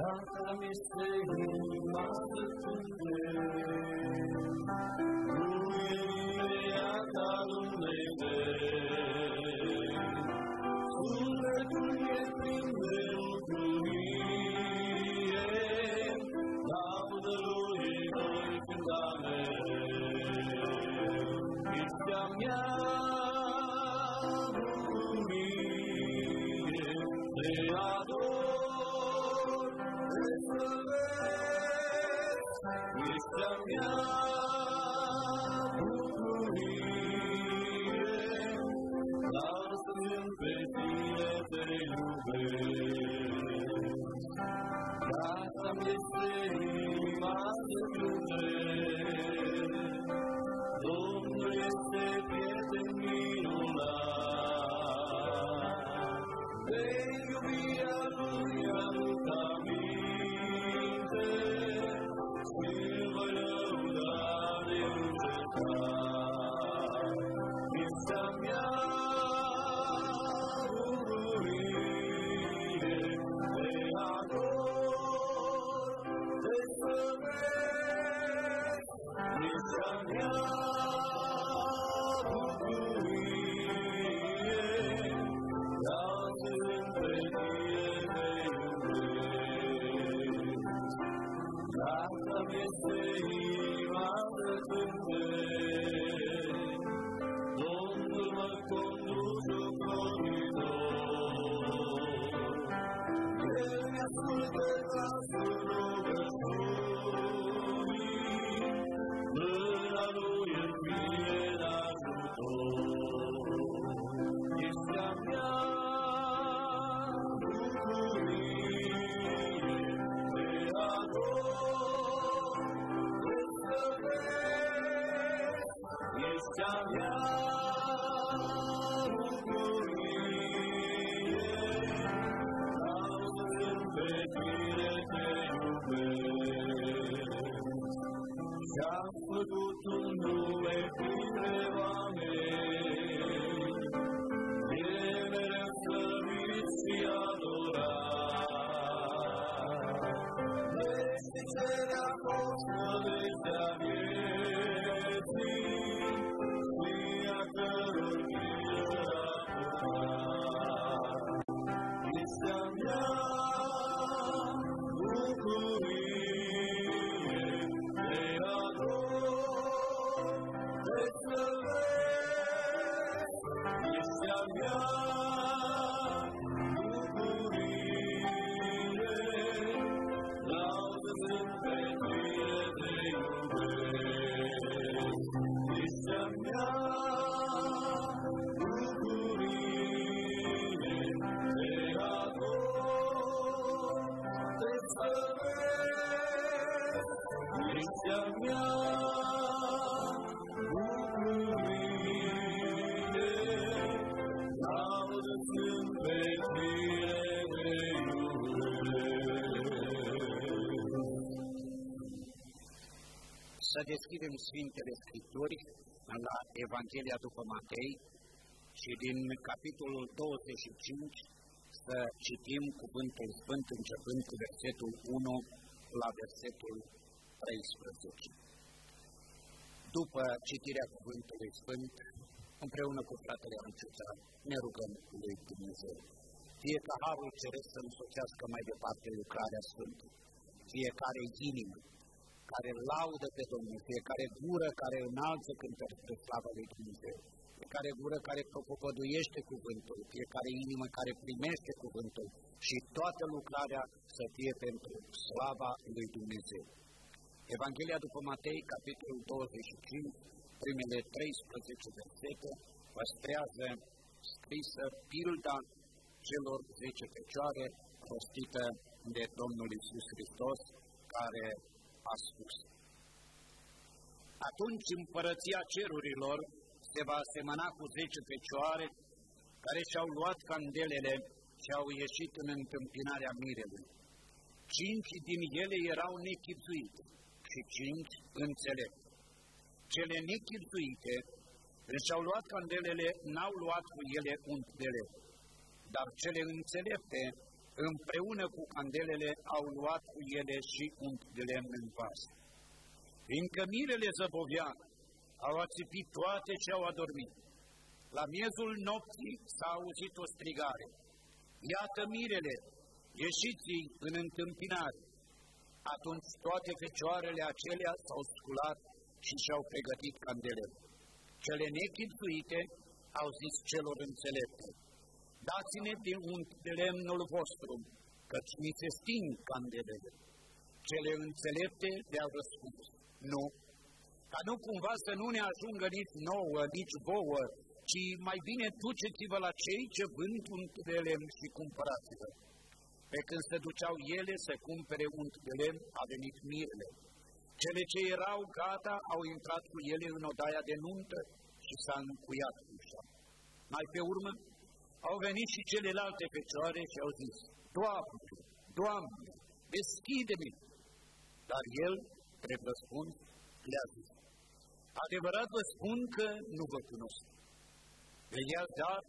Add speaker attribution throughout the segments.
Speaker 1: Gata este inima să cântăm, mângâierea ta, Dumnezeu. Sufletul e plin de bucurie, laudă lui voi cânta mereu. Fița mea, bucurie, te ador, te slăvesc. Fița mea, bucurie, lasă-mi pe tine te iubesc. Gata-mi este inima să cântăm, Domnul este prieten minunat. De iubirea Lui aduc aminte și-l voi lăuda de încetat. Fița mea, bucurie, te ador, te slăvesc. Fița mea, bucurie, lasă-mi pe tine te iubesc. Gata-mi este inima să cântăm, Domnul mă conduce în coridor. El mi-ascultă glasul rugăciunii, mâna Lui îmi vine în ajutor. Fița mea, bucurie, te ador, te slăvesc. Fița mea, bucurie, lasă-mi pe tine te iubesc. Și-am făcut un nume printre oameni, e mereu slăvit și adorat. Veșnicele a fost nădejdea vieții, și a căror grijă a purtat. Fița mea, bucurie, te ador, te slăvesc. Fița mea, bucurie, laudă-mi pe tine te iubesc. Fița mea, bucurie, te ador, te slăvesc. Fița mea, bucurie, laudă-mi pe tine te iubesc.
Speaker 2: Să deschidem Sfintele Scripturi la Evanghelia după Matei și din capitolul 25 să citim Cuvântul Sfânt începând cu versetul 1 la versetul 13. După citirea Cuvântului Sfânt, împreună cu fratele Anciuța, ne rugăm lui Dumnezeu. Fie ca Harul Ceresc să însoțească mai departe lucrarea Sfântă, fiecare inimă care laudă pe Domnul, fiecare gură care înalță cântări spre slava lui Dumnezeu, fiecare gură care propovăduiește cuvântul, fiecare inimă care primește cuvântul și toată lucrarea să fie pentru slava lui Dumnezeu. Evanghelia după Matei, capitolul 25, primele 13 versete, păstrează scrisă pilda celor 10 fecioare rostită de Domnul Iisus Hristos, care a spus: Atunci împărăția cerurilor se va asemăna cu 10 fecioare care și-au luat candelele și au ieșit în întâmpinarea mirelui. 5 din ele erau nechibzuite și 5 înțelepte. Cele nechibzuite, când și-au luat candelele, n-au luat cu ele unt de lemn, dar cele înțelepte împreună cu candelele au luat cu ele și unt de lemn în vas. Fiindcă mirele zăbovea, au ațipit toate ce au adormit. La miezul nopții s-a auzit o strigare. Iată mirele, ieșiți în întâmpinare. Atunci toate fecioarele acelea s-au sculat și și-au pregătit candelele. Cele nechibzuite au zis celor înțelepte: dați-ne de unt de lemnul vostru, căci mi se sting candelele. Cele înțelepte le-au răspuns: nu, ca nu cumva să nu ne ajungă nici nouă, nici vouă, ci mai bine duceți-vă la cei ce vând unt de lemn și cumpărați-vă. Pe când se duceau ele să cumpere unt de lemn, a venit mirele. Cele ce erau gata au intrat cu ele în odaia de nuntă și s-a încuiat ușa. Mai pe urmă, au venit și celelalte fecioare și au zis: Doamne, Doamne, deschide-mi! Dar el, drept răspuns, le-a zis: adevărat vă spun că nu vă cunosc. Vedeați, dar,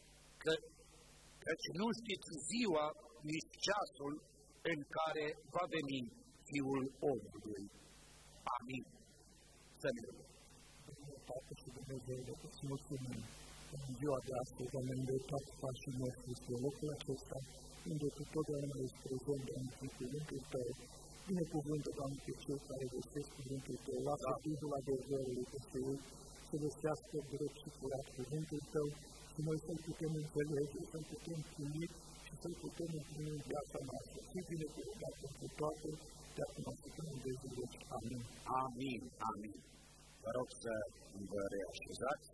Speaker 2: căci nu știți ziua, nici ceasul în care va veni Fiul omului. Amin. Să ne rugăm.
Speaker 3: Tată și Dumnezeu, îți mulțumim în ziua de astăzi, am îndreptat pașii noștri spre locul acesta, unde tu totdeauna ești prezent în cuvântul Tău. Binecuvântă, Doamne, pe cei care găsesc cuvântul Tău, lasă Duhul adevărului peste ei, să găsească drept și curat cuvântul Tău, și noi să-l putem înțelege, să-l putem primi și să-l putem împlini în viața noastră. Fii binecuvântat pentru toate, de acum să putem învățui. Amin.
Speaker 2: Amin. Amin. Vă rog să vă reașezați.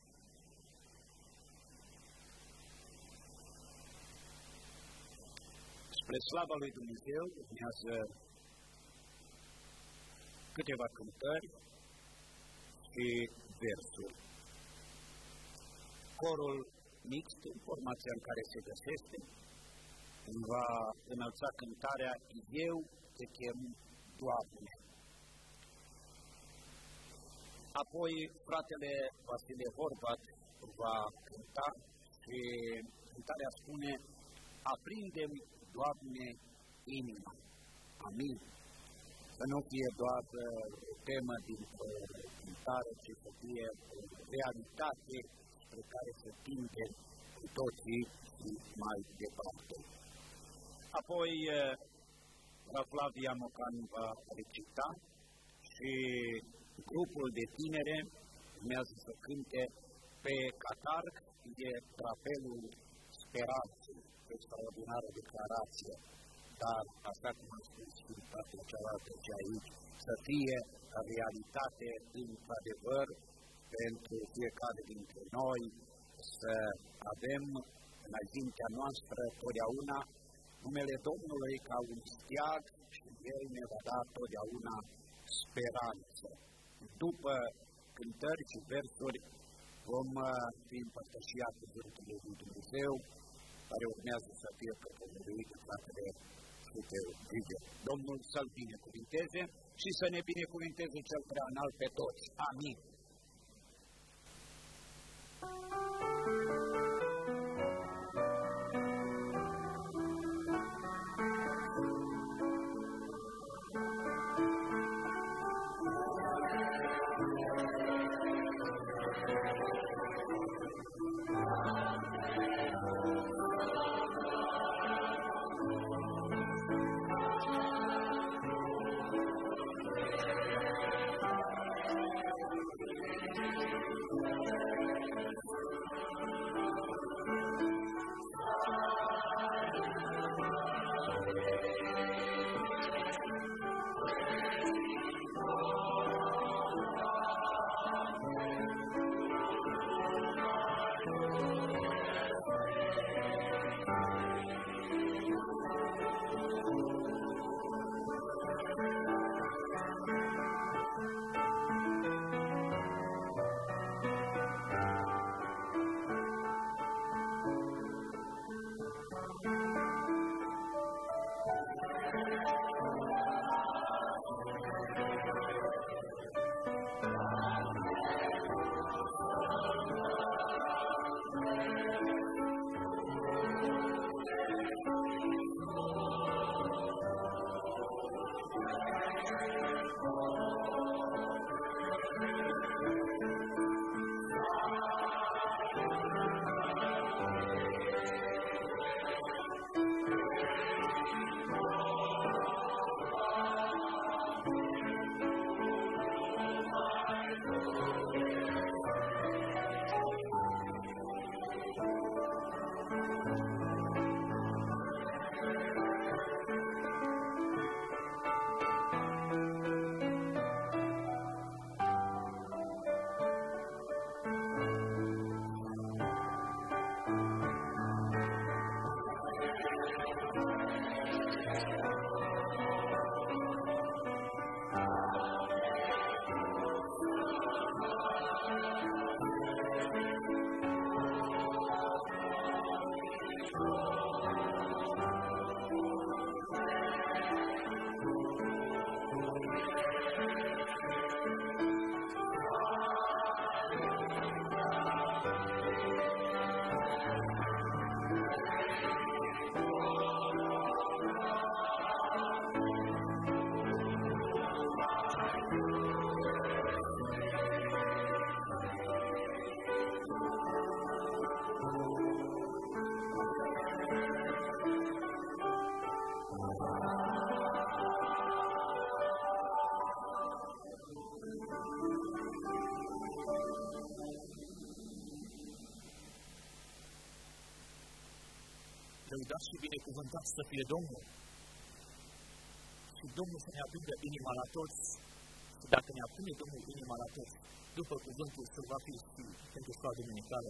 Speaker 2: Spre slava lui Dumnezeu urmează câteva cântări și versuri. Corul mixt, în formația în care se găsește, va înălța cântarea Eu te chem, Doamne. Apoi fratele Vasile Horvat va cânta și cântarea spune: aprinde-mi, Doamne, inima. Amin. Să nu fie doar o temă din cântare, ci să fie o realitate spre care se tinde cu toții și mai departe. Apoi Flavia Mocan va recita și grupul de tinere urmează să cânte pe catarg, de drapelul speranței, extraordinară declarație, dar, așa cum am spus și în partea cealaltă ce aici, să fie realitate într-adevăr pentru fiecare dintre noi, să avem înaintea noastră totdeauna numele Domnului ca un steag și El ne va da totdeauna speranță. După cântări și versuri vom fi împărtășia cuvântului lui Dumnezeu, care urmează să fie propovăduit de fratele Sfântul. Domnul să-l binecuvinteze și să ne binecuvinteze cel prea înalt pe toți. Amin.
Speaker 4: Lăudat și binecuvântat să fie Domnul. Și Domnul să ne aprindă inima la toți. Și dacă ne aprinde Domnul inima la toți, după cuvântul să va fi și pentru școala duminicală,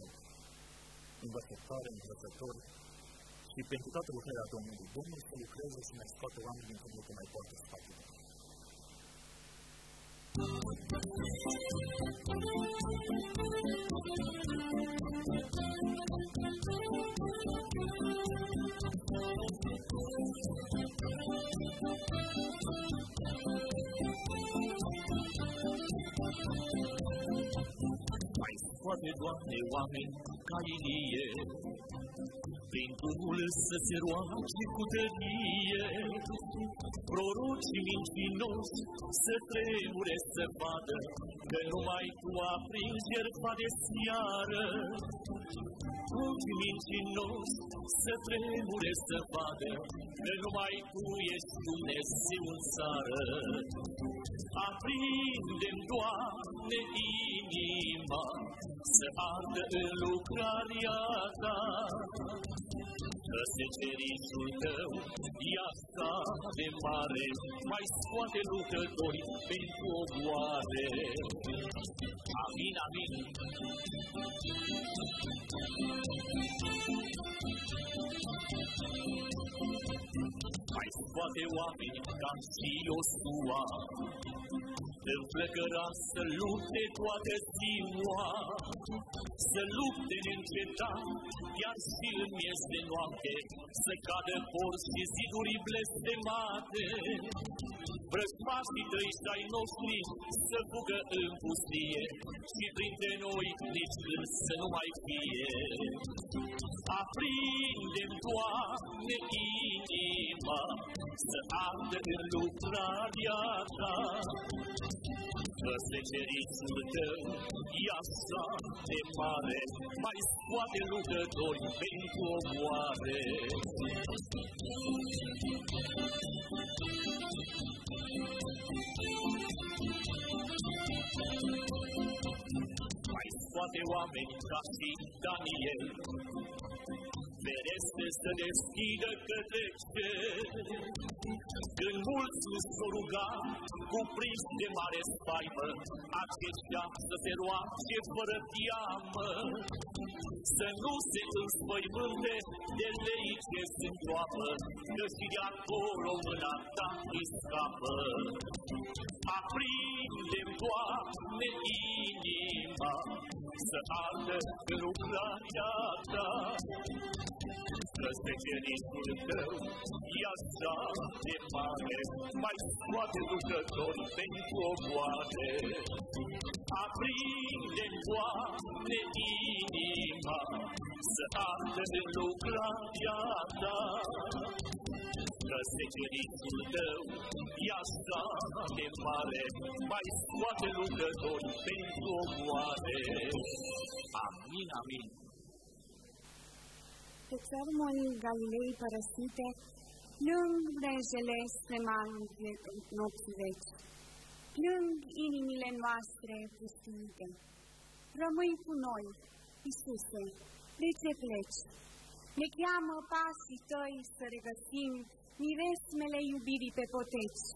Speaker 4: învățători și pentru toată lucrarea Domnului. Domnul să lucreze și mai scoate oamenii din cât mai poate să facă.
Speaker 1: Mai scoate, Doamne, oameni ca Ilie, prin Duhul să se roage cu tărie, prorocii mincinoși să tremure să vadă, că numai Tu aprinzi jertfa de seară. Prorocii mincinoși să tremure să vadă, că numai Tu ești Dumnezeu în țară. Aprinde-mi, Doamne, inima, să ardă în lucrarea Ta, că secerișul Tău e așa de mare, mai scoate lucrători pentru ogoare. Amin, amin. Mai scoate oameni ca și Iosua, în flăcăra să lupte toată ziua, să lupte neîncetat, iar și în miez de noapte, să cadă porți și ziduri blestemate. Vrăjmașii Tăi și ai noștri să fugă în pustie, și printre noi nici când să nu mai fie. Aprinde-mi, Doamne, inima, să ardă în lucrarea Ta, că secerișul Tău e așa de mare, mai scoate lucrători pentru ogoare. Mai scoate oameni ca și Daniel, fereste să deschidă către cer. Când mulți își s-o ruga, cuprinși de mare spaimă, aceștia să se roage fără teamă, să nu se înspăimânte de lei ce se îngroapă, că și de acolo mâna Ta îi scapă. Aprinde-mi, Doamne, inima, să ardă în lucrarea Ta, că secerișul Tău e așa de mare, mai scoate lucrători pentru ogoare. Aprinde-mi, Doamne, inima, să ardă în lucrarea Ta, că secerișul Tău e așa de mare, mai scoate lucrători pentru ogoare. Amin, amin.
Speaker 5: Pe țărmul Galilei părăsite, plâng vrejele stremanul nopții vechi, plâng inimile noastre pustiite. Rămâi cu noi, Iisuse, de ce pleci? Ne cheamă pașii Tăi să regăsim miresmele iubirii pe poteci.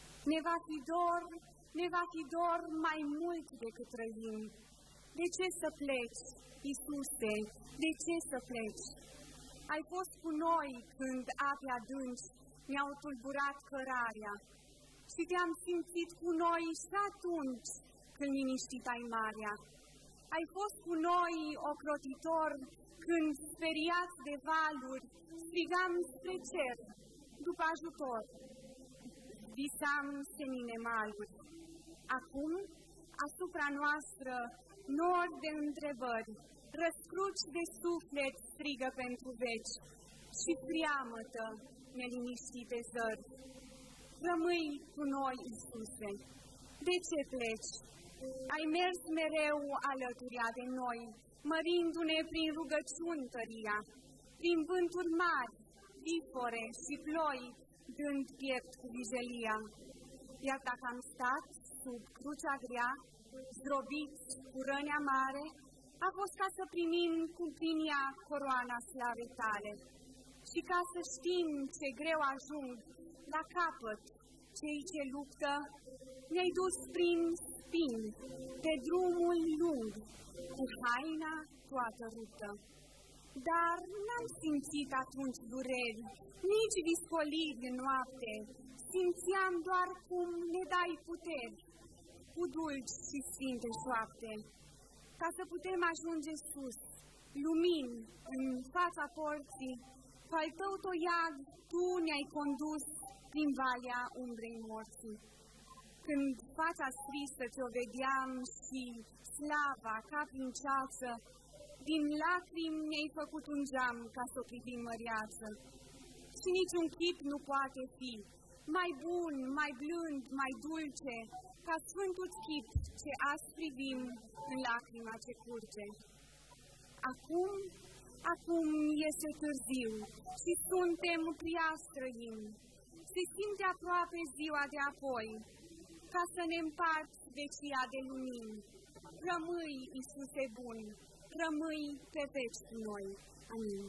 Speaker 5: Ne va fi dor mai mult decât trăim. De ce să pleci, Iisuse, de ce să pleci? Ai fost cu noi când ape adânci mi-au tulburat cărarea și te-am simțit cu noi și atunci când liniștitai marea. Ai fost cu noi, ocrotitor, când, speriat de valuri, strigam spre cer, după ajutor. Visam senine maluri. Acum, asupra noastră, nori de întrebări, răscruci de suflet strigă pentru veci și friamătă neliniștite zări. Rămâi cu noi, Iisuse, de ce pleci? Ai mers mereu alăturia de noi, mărindu-ne prin rugăciuni tăria, prin vânturi mari, vifore și ploi, dând piept cu vijelia. Iar dacă am stat sub crucea grea, zdrobiți cu răni amare, a fost ca să primim cu prin ea coroana slavei tale. Și ca să știm ce greu ajung la capăt cei ce luptă, ne-ai dus prin spini, pe drumul lung, cu haina toată ruptă. Dar n-am simțit atunci dureri, nici viscoliri în noapte, simțeam doar cum ne dai puteri, cu dulci și sfinte șoapte, ca să putem ajunge sus, lumini în fața porții, cu al tău toiag tu ne-ai condus prin valea umbrei morții. Când fața scrisă ți-o vedeam și slava ca prin ceață, din lacrimi ne-ai făcut un geam ca să o privim măreață. Și niciun chip nu poate fi mai bun, mai blând, mai dulce, ca sfântul chip ce azi privim în lacrima ce curge. Acum este târziu și suntem prea străini. Se simte aproape ziua de apoi, ca să ne împarți vecia de lumini. Rămâi, Iisuse bun, rămâi pe veci cu noi. Amin.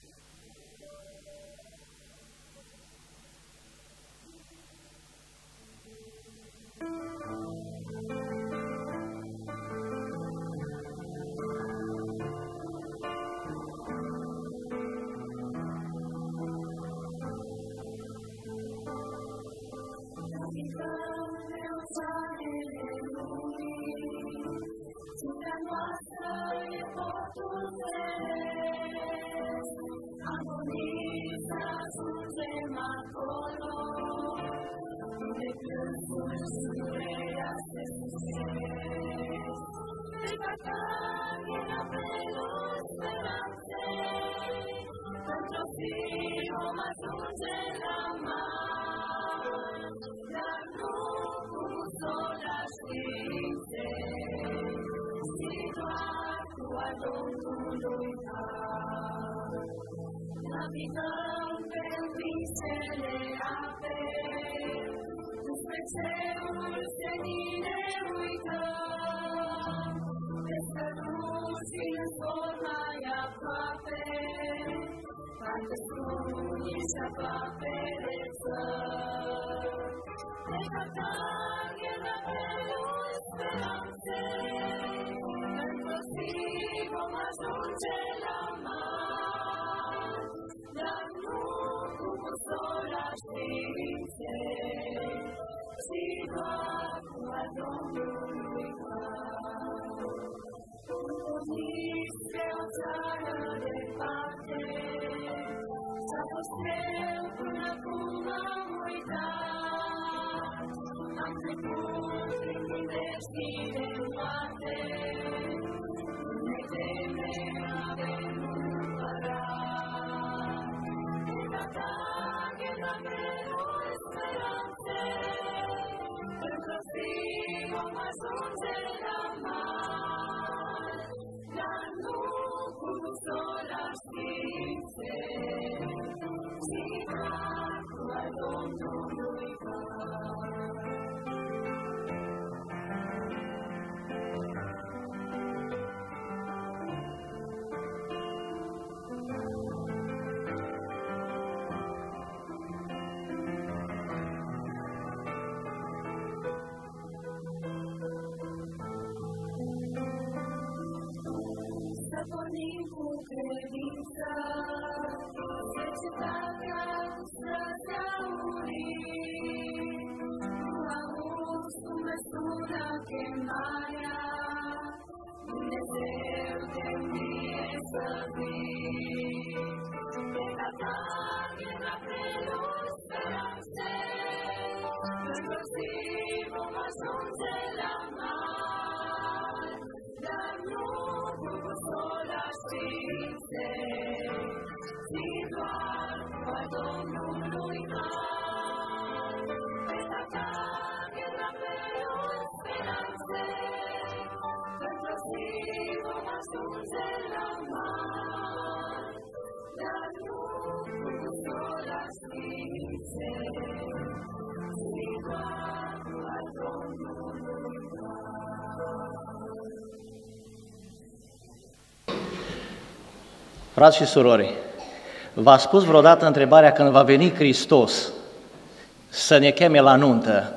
Speaker 6: Navigăm pe visele ape, despre cerul senin ne uităm, pe străduți în zbor mai aproape, parcă strunii și aproape de țări. Ne căutăm în apelul speranței, într-o zi vom ajunge la mare, dar nu cu busola științei, ci doar cu a Domnului Har. Porniți spre o țară departe, s-a fost greu până acum am uitat. Am trecut prin vieții de moarte, ne teme avem un împărat. Gheda mereu speranței, într-o zi vom ajunge la mare, dar nu cu busola științei, ci doar cu a Domnului Har. Să pornim cu credință
Speaker 7: Frați și surori, v-a spus vreodată întrebarea când va veni Hristos să ne cheme la nuntă,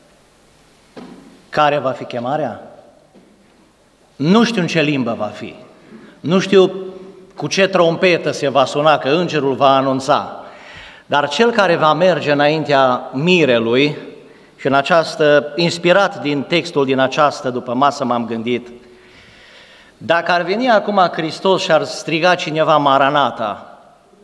Speaker 7: care va fi chemarea? Nu știu în ce limbă va fi, nu știu cu ce trompetă se va suna, că îngerul va anunța, dar cel care va merge înaintea mirelui, și în această, inspirat din textul din această după masă m-am gândit, dacă ar veni acum Hristos și ar striga cineva Maranata,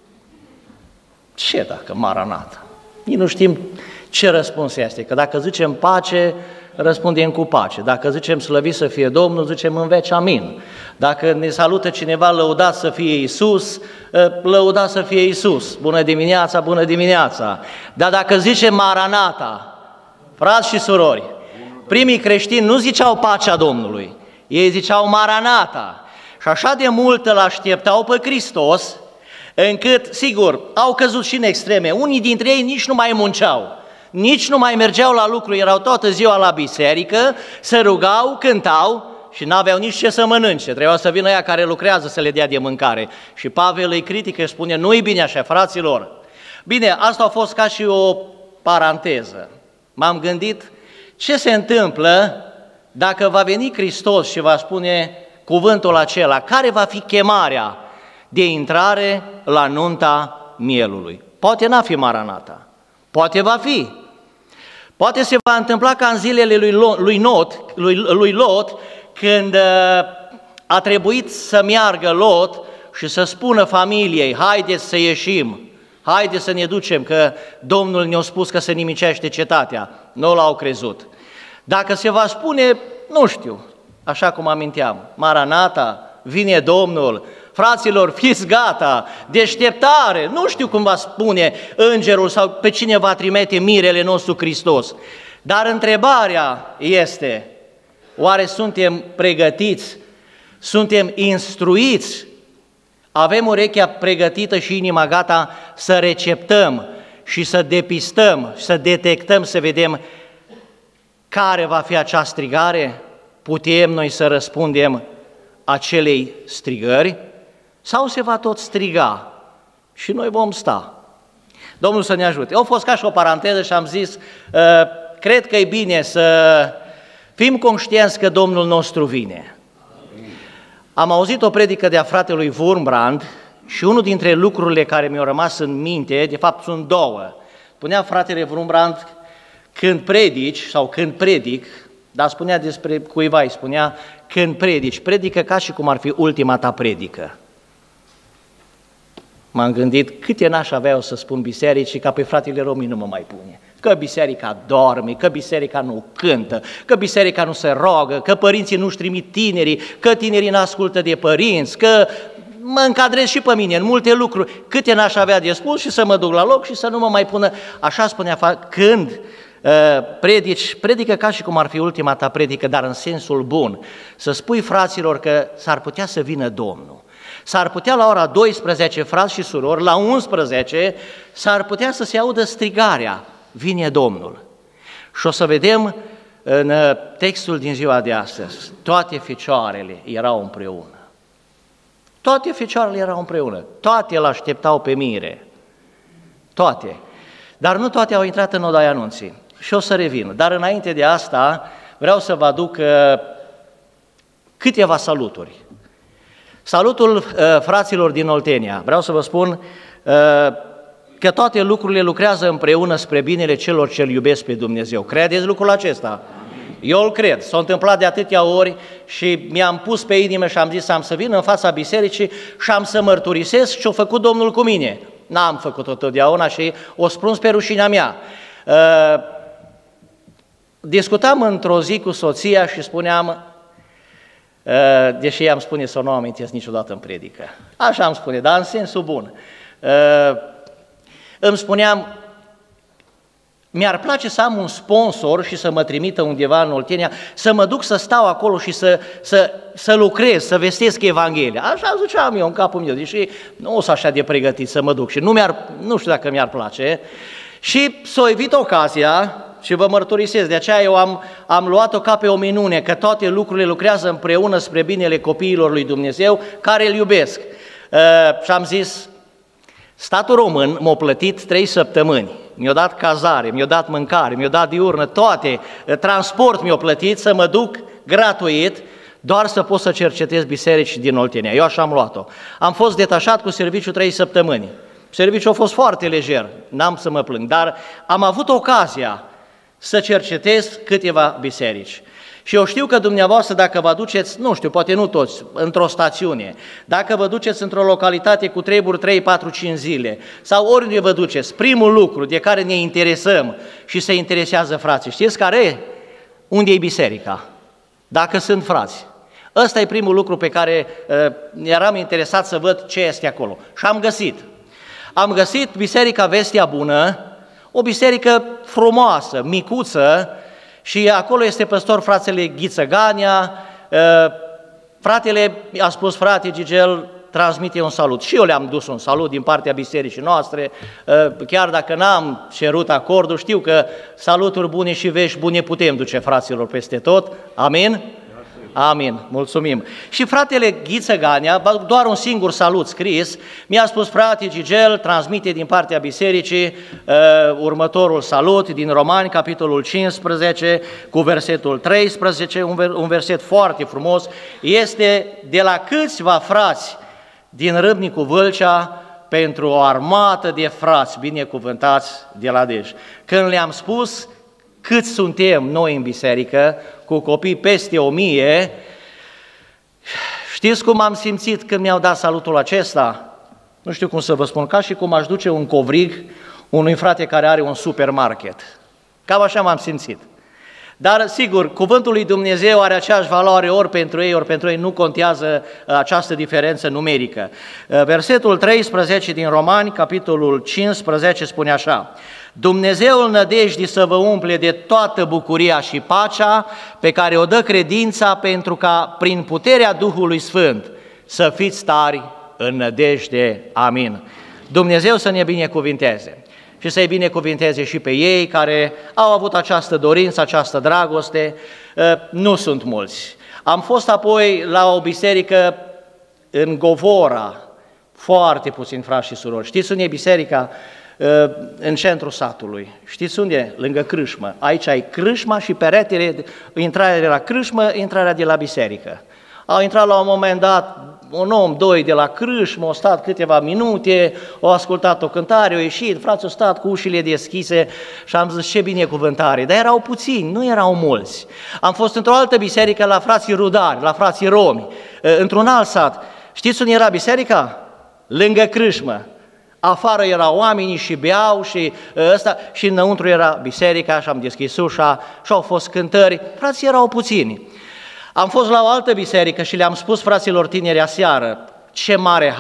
Speaker 7: ce dacă Maranata? Nici nu știm ce răspuns este, că dacă zicem pace, răspundem cu pace, dacă zicem slăvit să fie Domnul, zicem în veci amin, dacă ne salută cineva lăudat să fie Iisus, lăudat să fie Iisus, bună dimineața, bună dimineața, dar dacă zicem Maranata, frați și surori, primii creștini nu ziceau pacea Domnului, ei ziceau Maranata și așa de mult îl așteptau pe Hristos, încât, sigur, au căzut și în extreme. Unii dintre ei nici nu mai munceau, nici nu mai mergeau la lucru, erau toată ziua la biserică, se rugau, cântau și n-aveau nici ce să mănânce. Trebuia să vină ea care lucrează să le dea de mâncare. Și Pavel îi critică și spune, nu-i bine așa, fraților. Bine, asta a fost ca și o paranteză. M-am gândit ce se întâmplă dacă va veni Hristos și va spune cuvântul acela, care va fi chemarea de intrare la nunta mielului. Poate n-a fi Maranata, poate va fi. Poate se va întâmpla ca în zilele lui Lot, când a trebuit să meargă Lot și să spună familiei, haideți să ieșim, haideți să ne ducem, că Domnul ne-a spus că se nimicește cetatea. Nu l-au crezut. Dacă se va spune, nu știu, așa cum aminteam, Maranata, vine Domnul, fraților, fiți gata, deșteptare, nu știu cum va spune îngerul sau pe cine va trimite mirele nostru Hristos. Dar întrebarea este, oare suntem pregătiți, suntem instruiți, avem urechea pregătită și inima gata să receptăm și să depistăm, să detectăm, să vedem care va fi acea strigare? Putem noi să răspundem acelei strigări? Sau se va tot striga și noi vom sta? Domnul să ne ajute. A fost ca și o paranteză și am zis, cred că e bine să fim conștienți că Domnul nostru vine. Am auzit o predică de-a fratelui Wurmbrand și unul dintre lucrurile care mi-au rămas în minte, de fapt sunt două. Spunea fratele Wurmbrand, când predici sau când predic, dar spunea despre cuiva, îi spunea, când predici, predică ca și cum ar fi ultima ta predică. M-am gândit câte n-aș avea eu să spun bisericii, ca pe fratele Romi nu mă mai pune. Că biserica dorme, că biserica nu cântă, că biserica nu se rogă, că părinții nu-și trimit tinerii, că tinerii n-ascultă de părinți, că mă încadrez și pe mine în multe lucruri, câte n-aș avea de spus și să mă duc la loc și să nu mă mai pună. Așa spunea, când predică ca și cum ar fi ultima ta predică, dar în sensul bun, să spui fraților că s-ar putea să vină Domnul. S-ar putea la ora 12, frați și surori, la 11, s-ar putea să se audă strigarea, vine Domnul. Și o să vedem în textul din ziua de astăzi, toate fecioarele erau împreună. Toate fecioarele erau împreună, toate îl așteptau pe mire, toate. Dar nu toate au intrat în odaia anunții. Și o să revin. Dar înainte de asta vreau să vă aduc câteva saluturi. Salutul fraților din Oltenia. Vreau să vă spun, că toate lucrurile lucrează împreună spre binele celor ce îl iubesc pe Dumnezeu. Credeți lucrul acesta? Eu îl cred. S-a întâmplat de atâtea ori și mi-am pus pe inimă și am zis am să vin în fața bisericii și am să mărturisesc ce-a făcut Domnul cu mine. N-am făcut-o totdeauna și o spruns pe rușinea mea. Discutam într-o zi cu soția și spuneam, deși i-am spune să nu o amintesc niciodată în predică, așa îmi spune, dar în sensul bun. Îmi spuneam, mi-ar place să am un sponsor și să mă trimită undeva în Oltenia, să mă duc să stau acolo și să lucrez, să vestesc Evanghelia. Așa ziceam eu în capul meu, deși nu sunt așa de pregătit să mă duc și nu știu dacă mi-ar place. Și s-a evit ocazia și vă mărturisesc, de aceea eu am luat-o ca pe o minune, că toate lucrurile lucrează împreună spre binele copiilor lui Dumnezeu care îl iubesc. Și am zis, statul român m-a plătit 3 săptămâni, mi-a dat cazare, mi-a dat mâncare, mi-a dat diurnă, toate, transport mi-a plătit să mă duc gratuit, doar să pot să cercetez biserici din Oltenia. Eu așa am luat-o. Am fost detașat cu serviciu 3 săptămâni. Serviciul a fost foarte lejer, n-am să mă plâng, dar am avut ocazia să cercetez câteva biserici. Și eu știu că dumneavoastră, dacă vă duceți, nu știu, poate nu toți, într-o stațiune, dacă vă duceți într-o localitate cu treburi 3, 4, 5 zile, sau oriunde vă duceți, primul lucru de care ne interesăm și se interesează frații, știți care e? Unde e biserica? Dacă sunt frați. Ăsta e primul lucru pe care eram interesat să văd ce este acolo. Și am găsit Biserica Vestea Bună, o biserică frumoasă, micuță, și acolo este păstor fratele Ghiță Gania. Fratele a spus, frate Gigel, transmite un salut. Și eu le-am dus un salut din partea bisericii noastre, chiar dacă n-am cerut acordul, știu că saluturi bune și vești bune putem duce fraților peste tot. Amin? Amin, mulțumim. Și fratele Ghiță Gania, doar un singur salut scris, mi-a spus, frate Gigel, transmite din partea bisericii următorul salut din Romani, capitolul 15, cu versetul 13, un verset foarte frumos, este de la câțiva frați din Râmnicu Vâlcea pentru o armată de frați binecuvântați de la Dej. Când le-am spus cât suntem noi în biserică, cu copii peste 1000, știți cum am simțit când mi-au dat salutul acesta? Nu știu cum să vă spun, ca și cum aș duce un covrig unui frate care are un supermarket. Cam așa m-am simțit. Dar, sigur, cuvântul lui Dumnezeu are aceeași valoare ori pentru ei, nu contează această diferență numerică. Versetul 13 din Romani, capitolul 15, spune așa: Dumnezeul nădejdii să vă umple de toată bucuria și pacea pe care o dă credința, pentru ca prin puterea Duhului Sfânt să fiți tari în nădejde. Amin. Dumnezeu să ne binecuvinteze și să-i binecuvinteze și pe ei care au avut această dorință, această dragoste. Nu sunt mulți. Am fost apoi la o biserică în Govora, foarte puțini frați și surori. Știți unde e biserica? În centrul satului. Știți unde? Lângă crâșmă. Aici ai crâșma și peretele, intrarea de la crâșmă, intrarea de la biserică. Au intrat la un moment dat un om, 2 de la crâșmă, au stat câteva minute, au ascultat o cântare, au ieșit, frații au stat cu ușile deschise și am zis ce binecuvântare, dar erau puțini, nu erau mulți. Am fost într-o altă biserică la frații rudari, la frații romi, într-un alt sat. Știți unde era biserica? Lângă crâșmă. Afară erau oamenii și beau și înăuntru era biserica și am deschis ușa și au fost cântări, frații erau puțini. Am fost la o altă biserică și le-am spus fraților tineri aseară, ce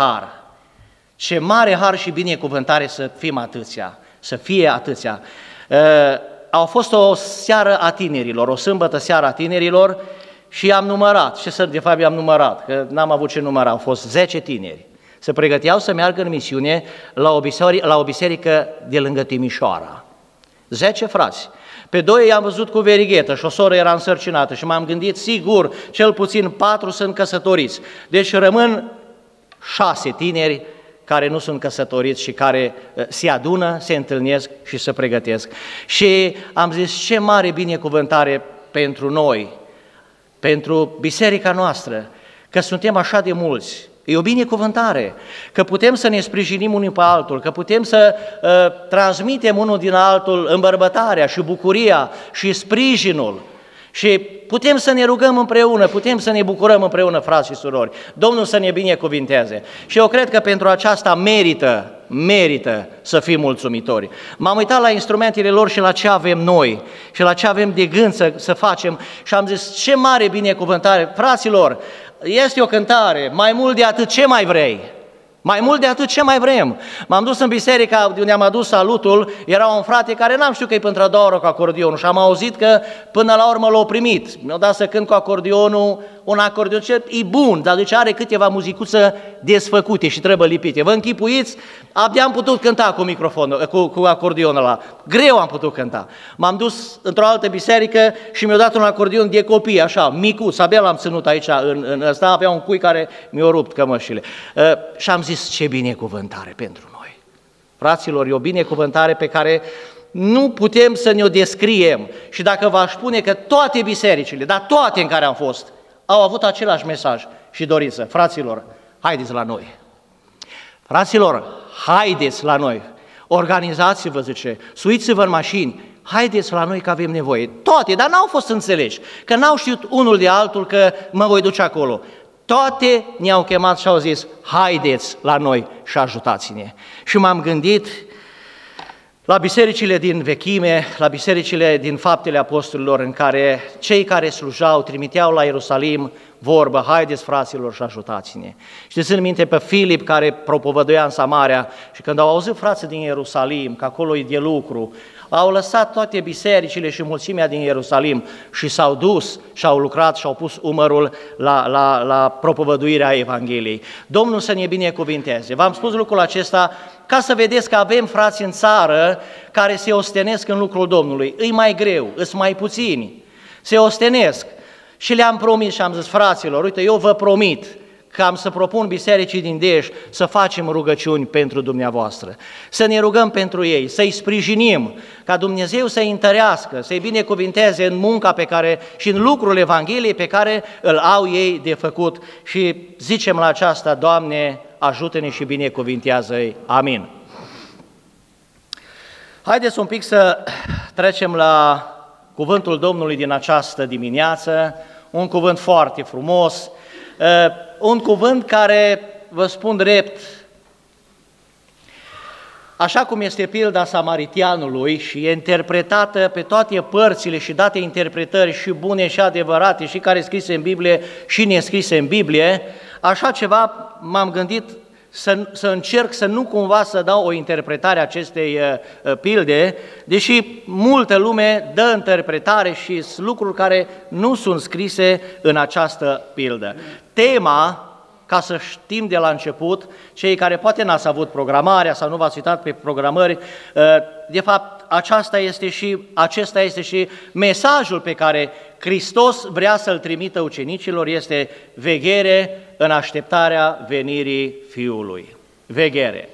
Speaker 7: mare har și binecuvântare să fim atâția, să fie atâția. A fost o seară a tinerilor, o sâmbătă seara a tinerilor și am numărat, de fapt am numărat, că n-am avut ce număra, au fost 10 tineri. Se pregăteau să meargă în misiune la o biserică de lângă Timișoara. 10 frați. Pe 2 i-am văzut cu verighetă și o soră era însărcinată și m-am gândit, sigur, cel puțin 4 sunt căsătoriți. Deci rămân 6 tineri care nu sunt căsătoriți și care se adună, se întâlnesc și se pregătesc. Și am zis, ce mare binecuvântare pentru noi, pentru biserica noastră, că suntem așa de mulți. E o binecuvântare, că putem să ne sprijinim unul pe altul, că putem să transmitem unul din altul îmbărbătarea și bucuria și sprijinul și putem să ne rugăm împreună, putem să ne bucurăm împreună, frați și surori. Domnul să ne binecuvinteze. Și eu cred că pentru aceasta merită să fim mulțumitori. M-am uitat la instrumentele lor și la ce avem noi și la ce avem de gând să facem și am zis, ce mare binecuvântare. Fraților, este o cântare, mai mult de atât, ce mai vrei? Mai mult de atât, ce mai vrem? M-am dus în biserica de unde am adus salutul, era un frate care n-am știut că e pentru a doua oră cu acordionul și am auzit că până la urmă l-a primit. Mi-a dat să cânt cu acordionul, un acordion, e bun, dar deci are câteva muzicuță desfăcute și trebuie lipite. Vă închipuiți? Abia am putut cânta cu microfonul, cu acordionul ăla. Greu am putut cânta. M-am dus într-o altă biserică și mi-a dat un acordion de copii, așa, micuț, abia l-am ținut aici, în ăsta avea un cui care mi-a rupt cămășile. Și am zis, ce binecuvântare pentru noi. Fraților, e o binecuvântare pe care nu putem să ne-o descriem. Și dacă v-aș spune că toate bisericile, dar toate în care am fost, au avut același mesaj și dorință. Fraților, haideți la noi! Fraților, haideți la noi! Organizați-vă, zice, suiți-vă în mașini, haideți la noi că avem nevoie. Toate, dar n-au fost înțeleși, că n-au știut unul de altul că mă voi duce acolo. Toate ne-au chemat și au zis, haideți la noi și ajutați-ne. Și m-am gândit la bisericile din vechime, la bisericile din Faptele Apostolilor, în care cei care slujau trimiteau la Ierusalim vorbă, haideți fraților și ajutați-ne. Și țin minte pe Filip care propovăduia în Samaria și când au auzit frații din Ierusalim că acolo e de lucru, au lăsat toate bisericile și mulțimea din Ierusalim și s-au dus și au lucrat și au pus umărul la propovăduirea Evangheliei. Domnul să ne binecuvinteze. V-am spus lucrul acesta ca să vedeți că avem frați în țară care se ostenesc în lucrul Domnului. Îi mai greu, îs mai puțini, se ostenesc. Și le-am promis și am zis, fraților, uite, eu vă promit că am să propun bisericii din Deș să facem rugăciuni pentru dumneavoastră, să ne rugăm pentru ei, să-i sprijinim, ca Dumnezeu să-i întărească, să-i binecuvinteze în munca pe care și în lucrul Evangheliei pe care îl au ei de făcut. Și zicem la aceasta, Doamne, ajută-ne și binecuvintează-i. Amin. Haideți un pic să trecem la cuvântul Domnului din această dimineață, un cuvânt foarte frumos, un cuvânt care, vă spun drept, așa cum este pilda samaritianului și e interpretată pe toate părțile și date interpretări și bune și adevărate și care scrise în Biblie și nescrise în Biblie, așa ceva m-am gândit să încerc să nu cumva să dau o interpretare a acestei pilde, deși multă lume dă interpretare și sunt lucruri care nu sunt scrise în această pildă. Tema, ca să știm de la început, cei care poate n-ați avut programarea sau nu v-ați uitat pe programări, de fapt acesta este și mesajul pe care Hristos vrea să-l trimită ucenicilor, este veghere în așteptarea venirii Fiului. Veghere.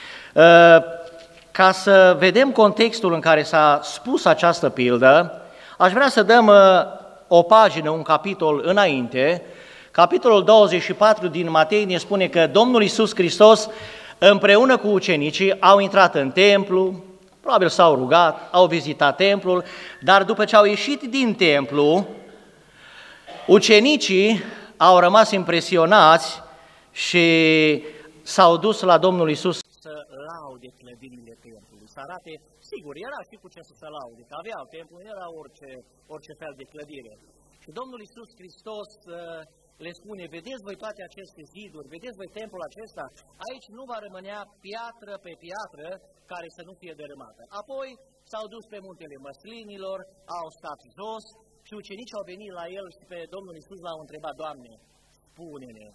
Speaker 7: Ca să vedem contextul în care s-a spus această pildă, aș vrea să dăm o pagină, un capitol înainte. Capitolul 24 din Matei ne spune că Domnul Iisus Hristos împreună cu ucenicii au intrat în templu, probabil s-au rugat, au vizitat templul, dar după ce au ieșit din templu, ucenicii au rămas impresionați și s-au dus la Domnul Iisus să laude clădirile templului, să arate, sigur, era și cu ce să se laude, că aveau templu, nu era orice fel de clădire. Și Domnul Iisus Hristos le spune, vedeți voi toate aceste ziduri, vedeți voi templul acesta, aici nu va rămânea piatră pe piatră care să nu fie dărâmată. Apoi s-au dus pe muntele Măslinilor, au stat jos și ucenicii au venit la el și pe Domnul Iisus l-au întrebat, Doamne, spune-ne,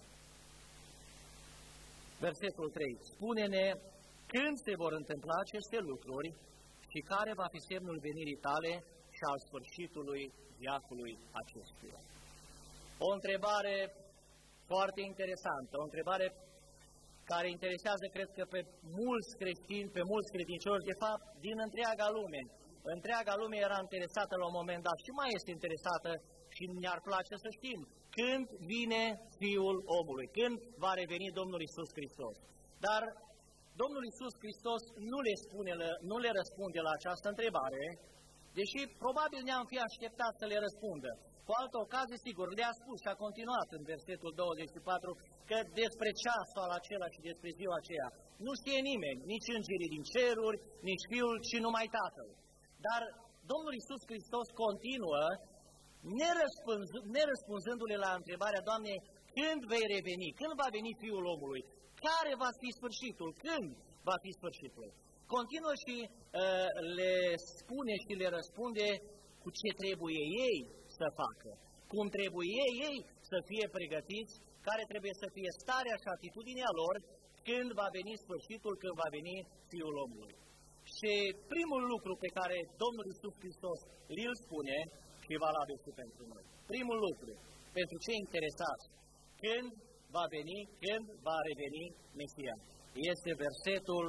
Speaker 7: versetul 3, spune-ne când se vor întâmpla aceste lucruri și care va fi semnul venirii tale și al sfârșitului veacului acestuia. O întrebare foarte interesantă, o întrebare care interesează, cred că, pe mulți creștini, pe mulți credincioși, de fapt, din întreaga lume. întreaga lume era interesată la un moment dat și mai este interesată și ne-ar place să știm când vine Fiul omului, când va reveni Domnul Iisus Hristos. Dar Domnul Iisus Hristos nu le răspunde la această întrebare, deși probabil ne-am fi așteptat să le răspundă. Cu altă ocazie, sigur, le-a spus și a continuat în versetul 24 că despre ceasul acela și despre ziua aceea nu știe nimeni, nici îngerii din ceruri, nici Fiul, ci numai Tatăl. Dar Domnul Iisus Hristos continuă nerăspunzându-le la întrebarea, Doamne, când vei reveni? Când va veni Fiul omului? Care va fi sfârșitul? Când va fi sfârșitul? Continuă și le spune și le răspunde cu ce trebuie ei să facă, cum trebuie ei să fie pregătiți, care trebuie să fie starea și atitudinea lor când va veni sfârșitul, când va veni Fiul omului. Și primul lucru pe care Domnul Iisus Hristos îl spune și valabil și pentru noi. Primul lucru, pentru cei interesați, când va veni, când va reveni Mesia, este versetul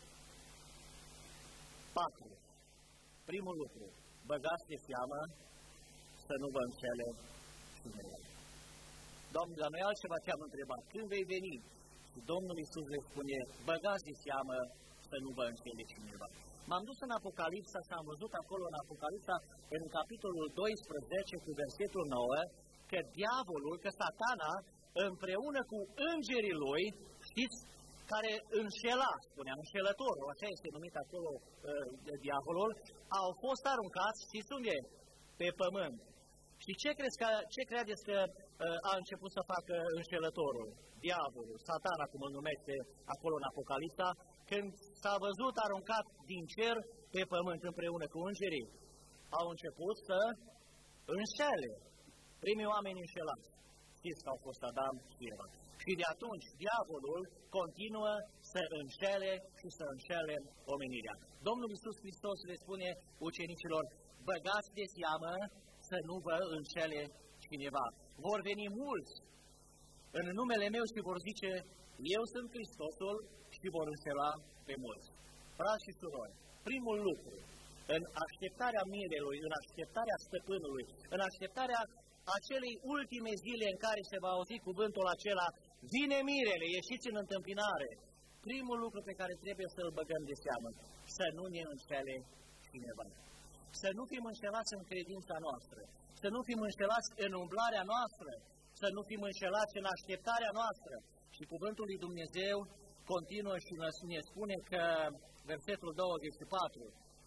Speaker 7: 4. Primul lucru, băgați de seamă să nu vă înșele cineva. Doamne, la noi altceva te-am întrebat, când vei veni? Și Domnul Iisus le spune, băgați de seamă să nu vă înșele cineva. M-am dus în Apocalipsa și am văzut acolo în Apocalipsa, în capitolul 12 cu versetul 9, că diavolul, că Satana, împreună cu îngerii lui, știți, care înșela, spuneam, înșelătorul, așa este numit acolo diavolul, au fost aruncați, știți unde? Pe pământ. Și ce credeți că a început să facă înșelătorul, diavolul, Satana, cum îl numește acolo în Apocalipsa, când s-a văzut aruncat din cer pe pământ împreună cu îngerii? Au început să înșele. Primii oameni înșelați. Știți că au fost Adam și Eva. Și de atunci diavolul continuă să înșele și să înșele omenirea. Domnul Iisus Hristos le spune ucenicilor, băgați de seamă să nu vă înșele cineva. Vor veni mulți în numele meu și vor zice, eu sunt Hristosul, și vor înșela pe mulți. Frați și surori, primul lucru, în așteptarea mirelui, în așteptarea stăpânului, în așteptarea acelei ultime zile în care se va auzi cuvântul acela, vine mirele, ieșiți în întâmpinare. Primul lucru pe care trebuie să-l băgăm de seamă, să nu ne înșele cineva. Să nu fim înșelați în credința noastră, să nu fim înșelați în umblarea noastră, să nu fim înșelați în așteptarea noastră. Și cuvântul lui Dumnezeu continuă și ne spune că, versetul 24,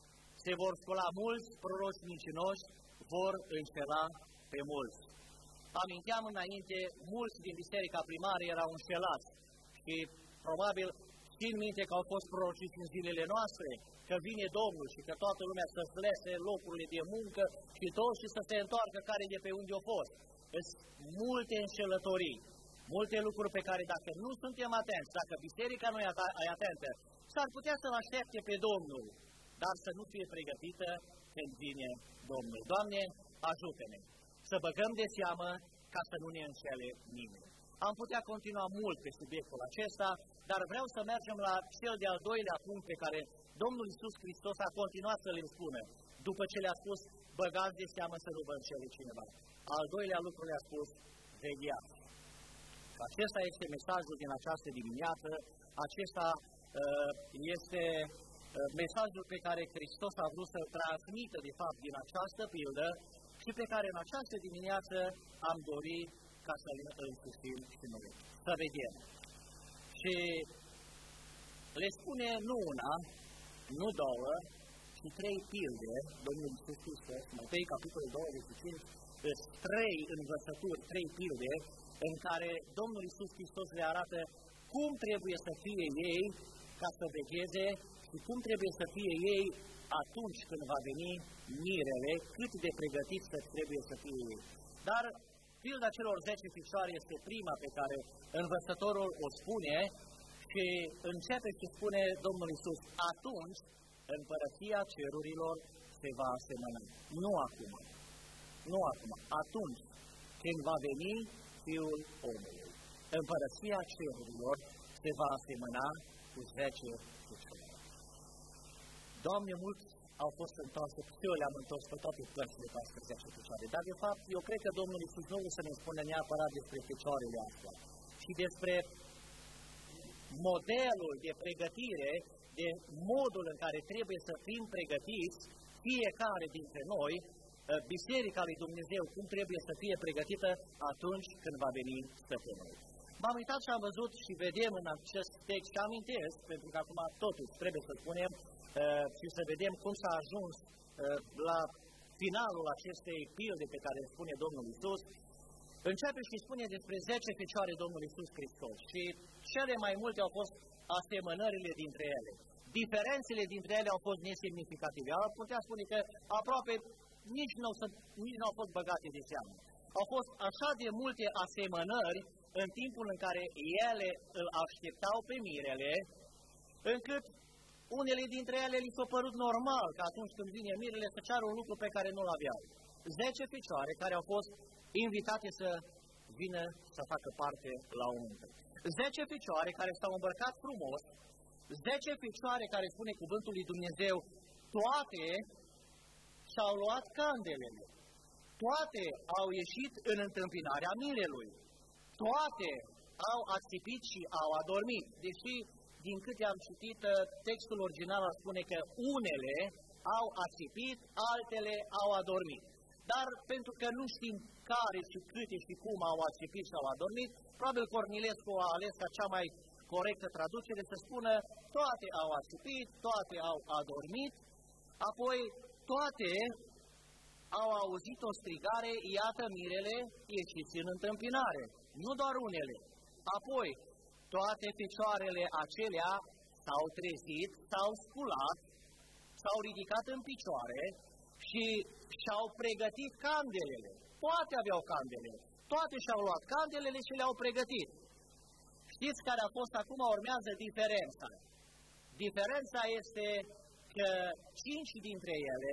Speaker 7: se vor scola mulți proroci mincinoși, vor înșela pe mulți. Aminteam înainte, mulți din biserica primară erau înșelați și probabil țin minte că au fost prorociți în zilele noastre, că vine Domnul și că toată lumea să-și lese locurile de muncă și toți și să se întoarcă care de pe unde au fost. Sunt multe înșelătorii, multe lucruri pe care dacă nu suntem atenți, dacă biserica nu e atentă, s-ar putea să-L aștepte pe Domnul, dar să nu fie pregătită când vine Domnul. Doamne, ajută-ne să băgăm de seamă ca să nu ne înșele nimeni. Am putea continua mult pe subiectul acesta, dar vreau să mergem la cel de-al doilea punct pe care Domnul Iisus Hristos a continuat să le spună, după ce le-a spus, băgați de seamă să nu vă înșele cineva. Al doilea lucru le-a spus, vegheați. Acesta este mesajul din această dimineață, acesta este mesajul pe care Hristos a vrut să-l transmită, de fapt, din această pildă și pe care în această dimineață am dorit ca să-l însușim și noi. Să vedem. Și le spune nu una, nu două, ci 3 pilde, Domnul Iisus Hristos, Matei, capitolul 25, 3 învățături, 3 pilde, în care Domnul Iisus Hristos le arată cum trebuie să fie ei ca să vegheze și cum trebuie să fie ei atunci când va veni mirele, cât de pregătiți trebuie să fie ei. Dar pilda celor 10 picioare este prima pe care învățătorul o spune și începe și spune Domnul Iisus, atunci împărăția cerurilor se va asemăna. Nu acum. Nu acum. Atunci când va veni Fiul omului. Împărăția cerurilor se va asemăna cu 10 picioare. Doamne, mulți
Speaker 4: au fost întoarse, eu le-am întors pe toate părțile ca să 10 picioare. Dar, de fapt, eu cred că Domnul Iisus nu o să ne spună neapărat despre picioarele astea, ci despre modelul de pregătire, de modul în care trebuie să fim pregătiți, fiecare dintre noi, Biserica lui Dumnezeu, cum trebuie să fie pregătită atunci când va veni Stăpânul. M-am uitat și am văzut și vedem în acest text și amintesc, pentru că acum totuși trebuie să spunem și să vedem cum s-a ajuns la finalul acestei pilde pe care îl spune Domnul Iisus. Începe și spune despre 10 picioare Domnul Iisus Hristos și cele mai multe au fost asemănările dintre ele. Diferențele dintre ele au fost nesemnificative. Ar putea spune că aproape nici nu au fost băgate de seamă. Au fost așa de multe asemănări în timpul în care ele îl așteptau pe mirele, încât unele dintre ele li s-a părut normal că atunci când vine mirele să ceară un lucru pe care nu-l aveau. 10 picioare care au fost invitate să vină să facă parte la o nuntă. 10 picioare care s-au îmbrăcat frumos, 10 picioare care spune cuvântul lui Dumnezeu, toate și-au luat candelele, toate au ieșit în întâmpinarea mirelui, toate au ațipit și au adormit, deși din câte am citit, textul original spune că unele au ațipit, altele au adormit. Dar pentru că nu știm care și câte și cum au ațipit sau adormit, probabil Cornilescu a ales ca cea mai corectă traducere să spună toate au ațipit, toate au adormit, apoi toate au auzit o strigare, iată mirele, ieșiți în întâmpinare, nu doar unele. Apoi, toate picioarele acelea s-au trezit, s-au sculat, s-au ridicat în picioare și și-au pregătit candelele. Toate aveau candele, toate și-au luat candelele și le-au pregătit. Știți care a fost? Acum urmează diferența. Diferența este că 5 dintre ele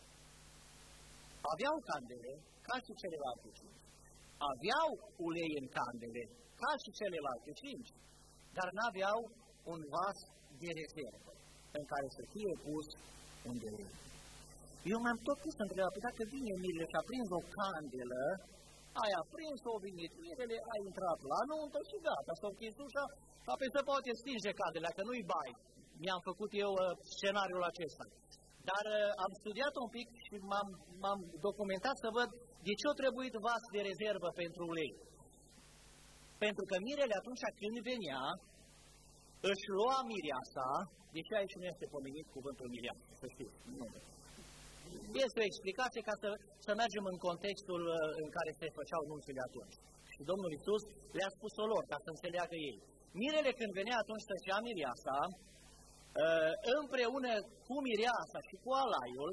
Speaker 4: aveau candele ca și celelalte 5. Aveau ulei în candele ca și celelalte 5, dar n-aveau un vas de rezervă în care să fie pus un de lemn. Eu m-am tot pus să întreb, dacă vine mirele și a prins o candelă, ai aprins, o venit mirele, a intrat la nuntă și gata, s-a închis ușa, apoi se poate stinge candela, că nu-i bai. Mi-am făcut eu scenariul acesta. Dar am studiat un pic și m-am documentat să văd de ce a trebuit vas de rezervă pentru ulei. Pentru că mirele atunci când venea, își lua mireasa, deși aici nu este pomenit cuvântul mireasă, să știți. Nu. Este o explicație ca să mergem în contextul în care se făceau nunțile atunci. Și Domnul Iisus le-a spus-o lor, ca să înțeleagă ei. Mirele când venea atunci să-și ia mireasa, împreună cu mireasa și cu alaiul,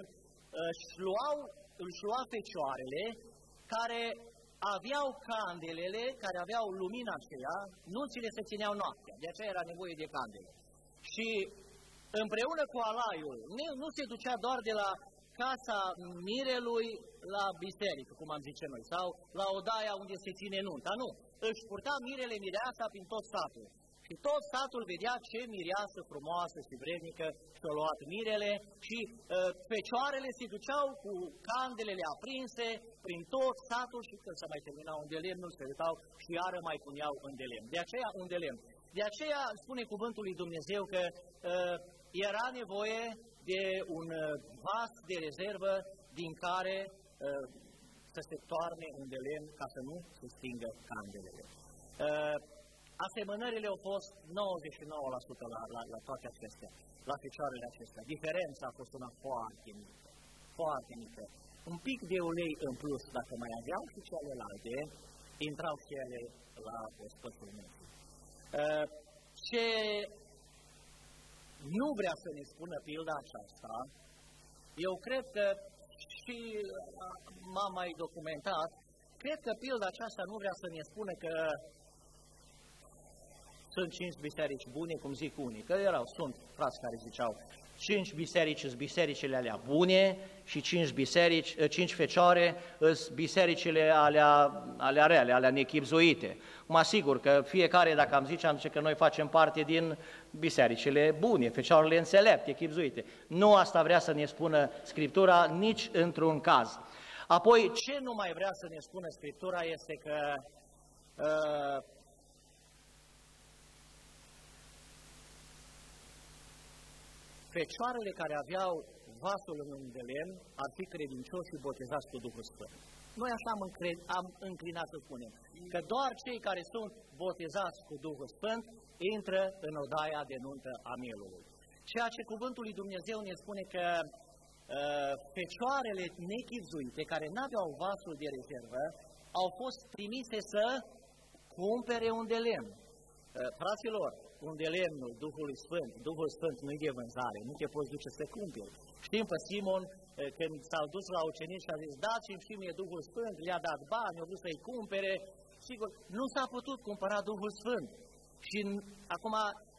Speaker 4: își lua fecioarele care aveau candelele, care aveau lumina aceea, nunțile se țineau noaptea, de aceea era nevoie de candele. Și împreună cu alaiul, nu se ducea doar de la casa mirelui la biserică, cum am zice noi, sau la odaia unde se ține nunta, nu. Își purta mirele mireasa prin tot satul. Și tot satul vedea ce mireasă frumoasă și vrednică și-a luat mirele și fecioarele se duceau cu candelele aprinse prin tot satul și când se mai terminau un de lemn, nu se uitau și iară mai puneau un de lemn. De aceea un de lemn. De aceea spune cuvântul lui Dumnezeu că era nevoie de un vas de rezervă din care să se toarne un de lemn ca să nu se stingă candelele. Asemănările au fost 99% la toate acestea, la picioarele acestea. Diferența a fost una foarte mică, foarte mică. Un pic de ulei în plus, dacă mai aveau și celelalte, intrau și ele la ospățul nostru. Ce nu vrea să ne spună pilda aceasta, eu cred că și m-am mai documentat, cred că pilda aceasta nu vrea să ne spună că sunt 5 biserici bune, cum zic unii, că sunt frați care ziceau, 5 biserici sunt bisericile alea bune și 5 fecioare sunt bisericile alea rele, alea nechipzuite. Mă asigur că fiecare, dacă am zice că noi facem parte din bisericile bune, fecioarele înțelepte, echipzuite. Nu asta vrea să ne spună Scriptura nici într-un caz. Apoi, ce nu mai vrea să ne spună Scriptura este că fecioarele care aveau vasul în de lemn ar fi credincioși și botezați cu Duhul Sfânt. Noi așa am înclinat să spunem, că doar cei care sunt botezați cu Duhul Sfânt intră în odaia de nuntă a mielului. Ceea ce cuvântul lui Dumnezeu ne spune că fecioarele nechipzuite, care n-aveau vasul de rezervă, au fost trimise să cumpere un de lemn. Fraților, un de lemnul Duhului Sfânt, Duhul Sfânt nu-i de vânzare, nu te poți duce să cumperi. Știm pe Simon, când s-au dus la ucenici și a zis, dați-mi și mie Duhul Sfânt, le-a dat bani, au vrut să-i cumpere, sigur, nu s-a putut cumpăra Duhul Sfânt. Și acum,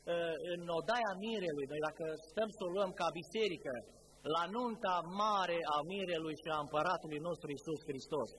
Speaker 4: în odaia mirelui, noi dacă stăm să o luăm ca biserică, la nunta mare a mirelui și a împăratului nostru Iisus Hristos,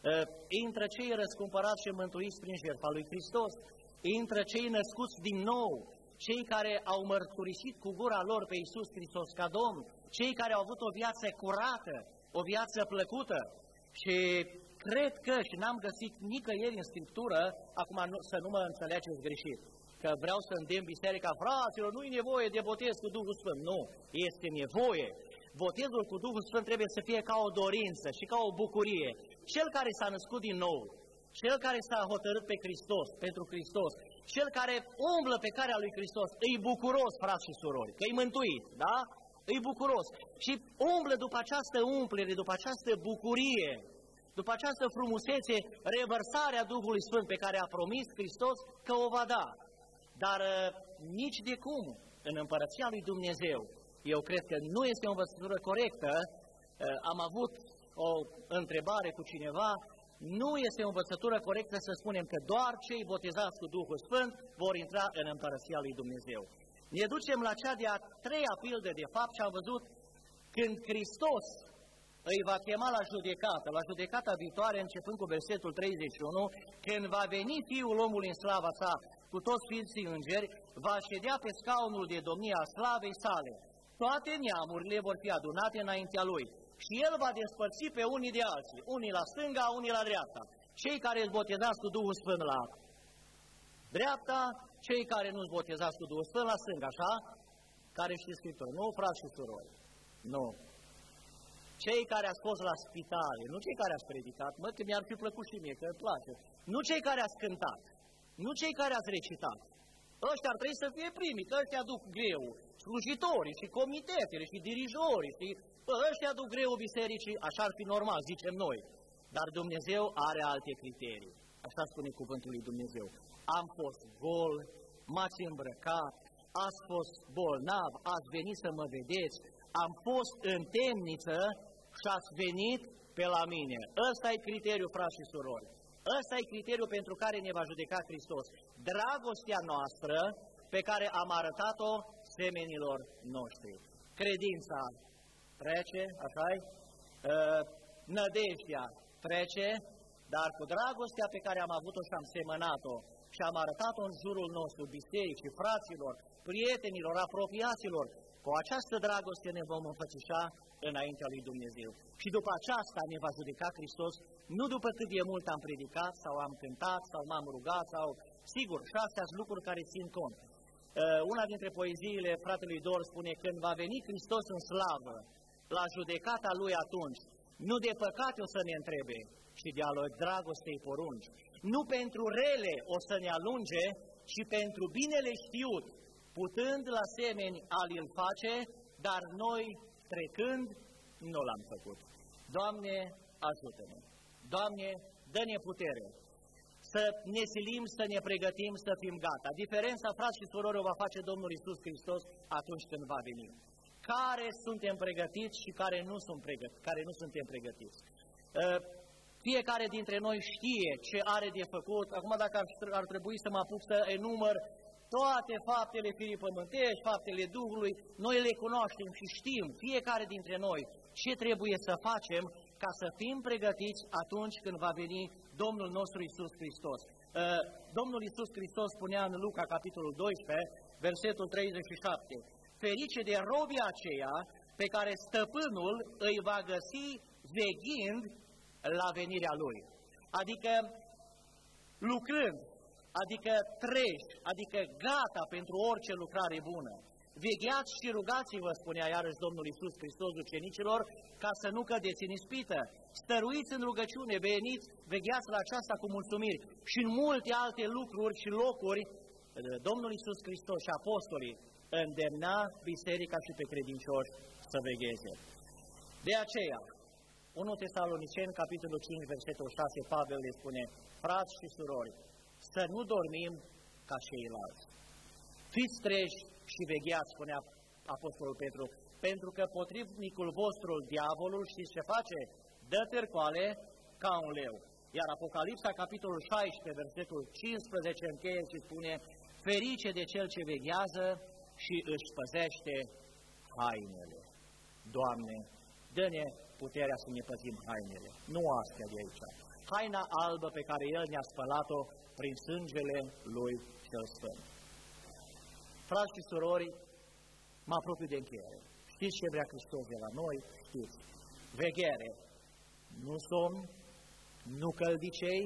Speaker 4: intră cei răscumpărați și mântuiți prin jertfa lui Hristos, intră cei născuți din nou, cei care au mărturisit cu gura lor pe Iisus Hristos ca Domn, cei care au avut o viață curată, o viață plăcută. Și cred că, și n-am găsit nicăieri în Scriptură, acum să nu mă înțelegeți greșit, că vreau să îndemn biserica, fraților, nu-i nevoie de botez cu Duhul Sfânt. Nu, este nevoie. Botezul cu Duhul Sfânt trebuie să fie ca o dorință și ca o bucurie. Cel care s-a născut din nou, cel care s-a hotărât pe Hristos, pentru Hristos, cel care umblă pe calea lui Hristos, îi bucuros, frați și surori, că e mântuit, da? Îi bucuros. Și umblă după această umplere, după această bucurie, după această frumusețe, revărsarea Duhului Sfânt pe care a promis Hristos că o va da. Dar nici de cum, în Împărăția lui Dumnezeu, eu cred că nu este o învățătură corectă. Am avut o întrebare cu cineva, nu este o învățătură corectă să spunem că doar cei botezați cu Duhul Sfânt vor intra în Împărăția lui Dumnezeu. Ne ducem la cea de-a treia pildă, de fapt, și am văzut când Hristos îi va chema la judecata viitoare, începând cu versetul 31, când va veni Fiul omului în slava sa, cu toți sfinții îngeri, va ședea pe scaunul de domnie a slavei sale. Toate neamurile vor fi adunate înaintea lui și el va despărți pe unii de alții, unii la stânga, unii la dreapta. Cei care îți botezați cu Duhul Sfânt la dreapta, cei care nu îți botezați cu Duhul Sfânt la stânga, așa? Care știți Scriptura? Nu, frați și surori. Nu. Cei care ați fost la spitale, nu cei care ați predicat, mă, că mi-ar fi plăcut și mie, că îmi place. Nu cei care ați cântat, nu cei care ați recitat. Ăștia ar trebui să fie primii, că ăștia aduc greu, slujitorii și comitetele și dirijorii, și ăștia aduc greu bisericii, așa ar fi normal, zicem noi. Dar Dumnezeu are alte criterii. Așa spune cuvântul lui Dumnezeu. Am fost gol, m-ați îmbrăcat, ați fost bolnav, ați venit să mă vedeți, am fost în temniță și ați venit pe la mine. Ăsta e criteriul, frați și surori. Ăsta e criteriul pentru care ne va judeca Hristos. Dragostea noastră pe care am arătat-o semenilor noștri. Credința trece, așa-i? Nădejdea trece, dar cu dragostea pe care am avut-o și am semănat-o și am arătat-o în jurul nostru, bisericii, fraților, prietenilor, apropiaților, cu această dragoste ne vom înfățișa înaintea lui Dumnezeu. Și după aceasta ne va judeca Hristos, nu după cât de mult am predicat, sau am cântat, sau m-am rugat, sau... Sigur, și astea sunt lucruri care țin cont. Una dintre poeziile fratelui Dor spune, când va veni Hristos în slavă, la judecata Lui atunci, nu de păcate o să ne întrebe, ci de a Lui dragostei porunci. Nu pentru rele o să ne alunge, ci pentru binele știut, putând la semeni al-il face, dar noi, trecând, nu l-am făcut. Doamne, ajută-ne! Doamne, dă-ne putere! Să ne silim, să ne pregătim, să fim gata. Diferența, frați și surori, o va face Domnul Iisus Hristos atunci când va veni. Care suntem pregătiți și care nu suntem pregătiți. Fiecare dintre noi știe ce are de făcut. Acum, dacă ar trebui să mă apuc să enumăr Toate faptele firii pământești, faptele Duhului, noi le cunoaștem și știm, fiecare dintre noi, ce trebuie să facem ca să fim pregătiți atunci când va veni Domnul nostru Iisus Hristos. Domnul Iisus Hristos spunea în Luca, capitolul 12, versetul 37, ferice de robii aceia pe care stăpânul îi va găsi veghind la venirea lui. Adică lucrând, adică treji, adică gata pentru orice lucrare bună. Vegheați și rugați-vă, spunea iarăși Domnul Iisus Hristos ucenicilor, ca să nu cădeți în ispită. Stăruiți în rugăciune, veniți, vegheați la aceasta cu mulțumiri. Și în multe alte lucruri și locuri, Domnul Iisus Hristos și apostolii îndemna biserica și pe credincioși să vegheze. De aceea, 1 Tesaloniceni, capitolul 5, versetul 6, Pavel le spune, frați și surori, să nu dormim ca ceilalți. Fiți treji și vegheați, spunea apostolul Petru, pentru că potrivnicul vostru, diavolul, știți ce face? Dă târcoale ca un leu. Iar Apocalipsa, capitolul 16, versetul 15, încheie și spune, ferice de cel ce veghează și își păzește hainele. Doamne, dă-ne puterea să ne păzim hainele, nu astea de aici. Haina albă pe care El ne-a spălat-o prin sângele Lui cel Sfânt. Frați și surori, mă apropiu de încheiere. Știți ce vrea Hristos de la noi? Știți. Veghere, nu somn, nu căldicei,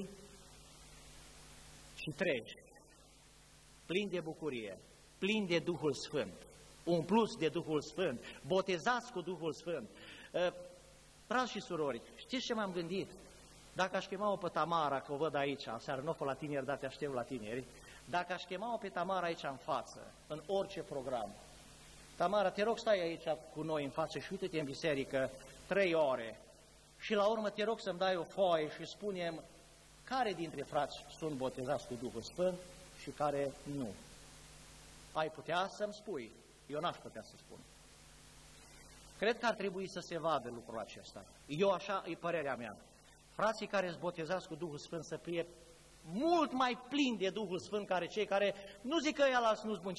Speaker 4: și treji, plini de bucurie, plini de Duhul Sfânt, umpluți de Duhul Sfânt, botezați cu Duhul Sfânt. Frați și surori, știți ce m-am gândit? Dacă aș chema-o pe Tamara, că o văd aici, aseară nu o fă la tineri, dar te aștept la tineri, dacă aș chema-o pe Tamara aici în față, în orice program, Tamara, te rog, stai aici cu noi în față și uite-te în biserică 3 ore și la urmă te rog să-mi dai o foaie și spunem care dintre frați sunt botezați cu Duhul Sfânt și care nu. Ai putea să-mi spui, eu n-aș putea să spun. Cred că ar trebui să se vadă lucrul acesta. Eu așa e părerea mea. Frații care sunt botezați cu Duhul Sfânt să fie mult mai plini de Duhul Sfânt care cei care, nu zic că ăia nu-s buni,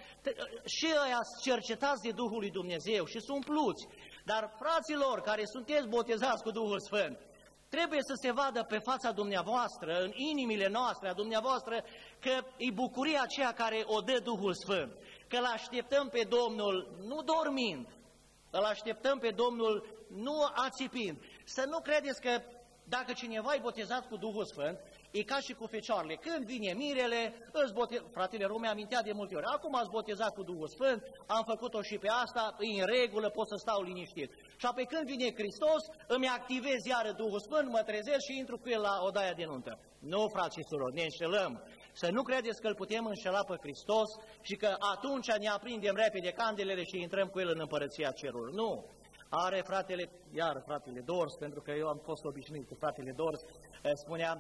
Speaker 4: și ăia cercetați de Duhul lui Dumnezeu și sunt umpluți. Dar fraților care sunteți botezați cu Duhul Sfânt, trebuie să se vadă pe fața dumneavoastră, în inimile noastre a dumneavoastră, că e bucuria aceea care o dă Duhul Sfânt. Că îl așteptăm pe Domnul nu dormind, îl așteptăm pe Domnul nu ațipind. Să nu credeți că dacă cineva e botezat cu Duhul Sfânt, e ca și cu fecioarele. Când vine mirele, fratele Rume amintea de multe ori, acum ați botezat cu Duhul Sfânt, am făcut-o și pe asta, e în regulă, pot să stau liniștit. Și apoi când vine Hristos, îmi activez iară Duhul Sfânt, mă trezesc și intru cu el la odaia de nuntă. Nu, frați și surori, ne înșelăm. Să nu credeți că îl putem înșela pe Hristos și că atunci ne aprindem repede candelele și intrăm cu el în împărăția cerului. Nu. Are fratele Dors, pentru că eu am fost obișnuit cu fratele Dors, spunea,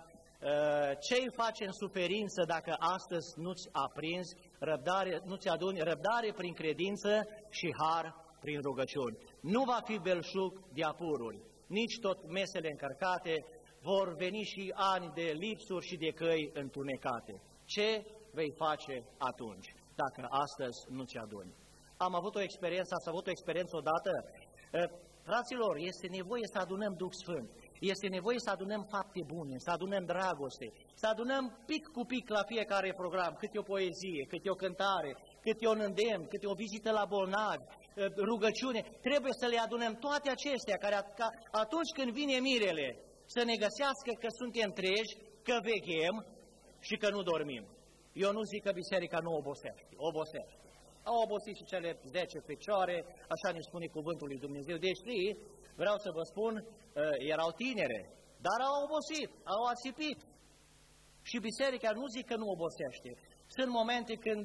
Speaker 4: ce-i face în suferință dacă astăzi nu-ți aprinzi răbdare, nu-ți aduni răbdare prin credință și har prin rugăciuni. Nu va fi belșug de apururi, nici tot mesele încărcate, vor veni și ani de lipsuri și de căi întunecate. Ce vei face atunci, dacă astăzi nu-ți aduni? Am avut o experiență, ați avut o experiență odată? Fraților, este nevoie să adunăm Duh Sfânt, este nevoie să adunăm fapte bune, să adunăm dragoste, să adunăm pic cu pic la fiecare program, câte o poezie, câte o cântare, câte un îndemn, câte o vizită la bolnavi, rugăciune. Trebuie să le adunăm toate acestea, care atunci când vine mirele, să ne găsească că suntem treji, că veghem și că nu dormim. Eu nu zic că biserica nu obosește, obosește. Au obosit și cele 10 fecioare, așa ne spune cuvântul lui Dumnezeu. Deși, vreau să vă spun, erau tinere, dar au obosit, au ațipit. Și biserica nu zic că nu obosește. Sunt momente când,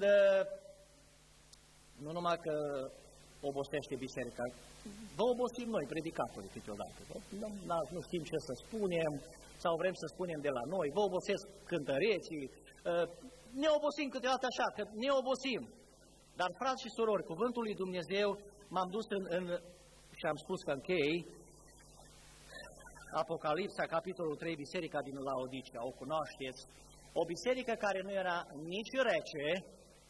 Speaker 4: nu numai că obosește biserica, vă obosim noi, predicatorii, câteodată. Nu știm ce să spunem, sau vrem să spunem de la noi, vă obosesc cântăreții, ne obosim câteodată așa, că ne obosim. Dar, frați și surori, cuvântul lui Dumnezeu, m-am dus și am spus că închei, Apocalipsa, capitolul 3, biserica din Laodicea, o cunoașteți, o biserică care nu era nici rece,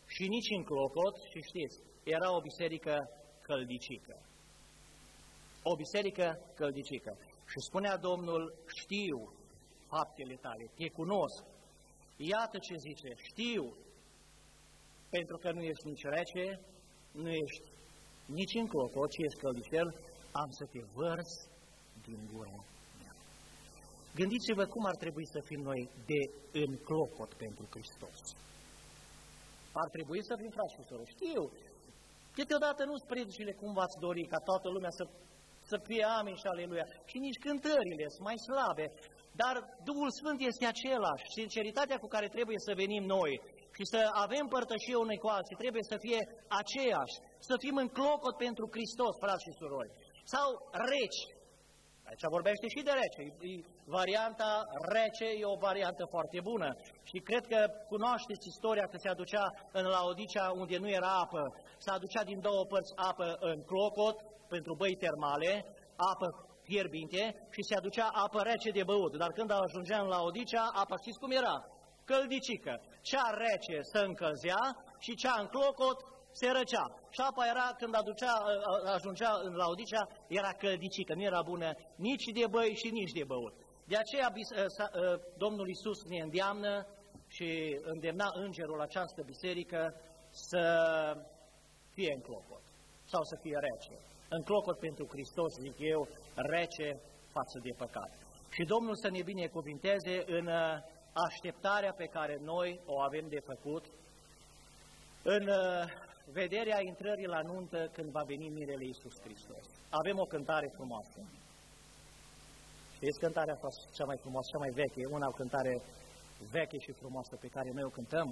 Speaker 4: și nici în clopot, și știți, era o biserică căldicică. O biserică căldicică. Și spunea Domnul, știu faptele tale, te cunosc. Iată ce zice, știu, pentru că nu ești nici rece, nu ești nici în clopot, ci ești căldicel, am să te vărs din gura mea. Gândiți-vă cum ar trebui să fim noi de în clopot pentru Hristos. Ar trebui să fim, frați și sorori, știu. Câteodată nu-s predicile cum v-ați dori ca toată lumea să fie amin și aleluia. Și nici cântările sunt mai slabe. Dar Duhul Sfânt este același. Sinceritatea cu care trebuie să venim noi și să avem părtășie unei cu alții trebuie să fie aceeași. Să fim în clocot pentru Hristos, frați și surori. Sau reci. Aici vorbește și de rece. Varianta rece e o variantă foarte bună. Și cred că cunoașteți istoria că se aducea în Laodicea unde nu era apă. Se aducea din două părți apă în clocot pentru băi termale, apă fierbinte și se aducea apă rece de băut. Dar când ajungea în Laodicea, apa știți cum era? Căldicică. Cea rece se încălzea și cea în clocot se răcea. Și apa era, când ajungea în Laodicea, era căldicică, nu era bună nici de băi și nici de băut. De aceea Domnul Iisus ne îndeamnă și îndemna îngerul această biserică să fie în clocot sau să fie rece. În clocot pentru Hristos, zic eu, rece față de păcat. Și Domnul să ne binecuvinteze în așteptarea pe care noi o avem de făcut, în vederea intrării la nuntă când va veni mirele Iisus Hristos. Avem o cântare frumoasă. Știți cântarea cea mai frumoasă, cea mai veche, una o cântare veche și frumoasă pe care noi o cântăm?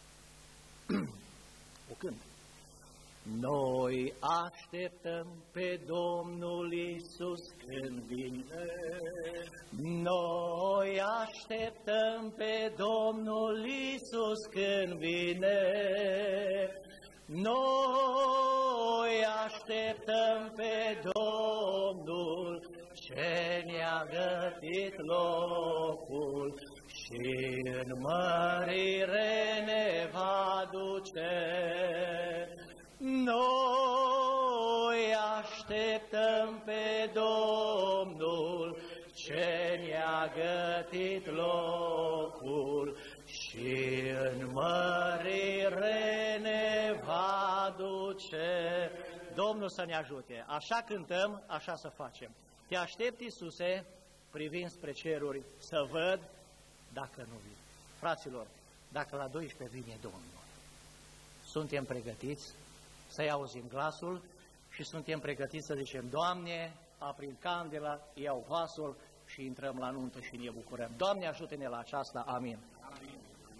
Speaker 4: O cânt. Noi așteptăm pe Domnul Iisus când vine. Noi așteptăm pe Domnul Iisus când vine. Noi așteptăm pe Domnul ce ne-a gătit locul și în mărire ne va duce. Noi așteptăm pe Domnul ce ne-a gătit locul și în mărire ne va duce. Domnul să ne ajute. Așa cântăm, așa să facem. Te aștept, Iisuse, privind spre ceruri, să văd dacă nu vin. Fraților, dacă la 12 vine Domnul, suntem pregătiți să-i auzim glasul și suntem pregătiți să zicem, Doamne, aprind candela, iau vasul și intrăm la nuntă și ne bucurăm. Doamne, ajută-ne la aceasta. Amin.
Speaker 2: Amin.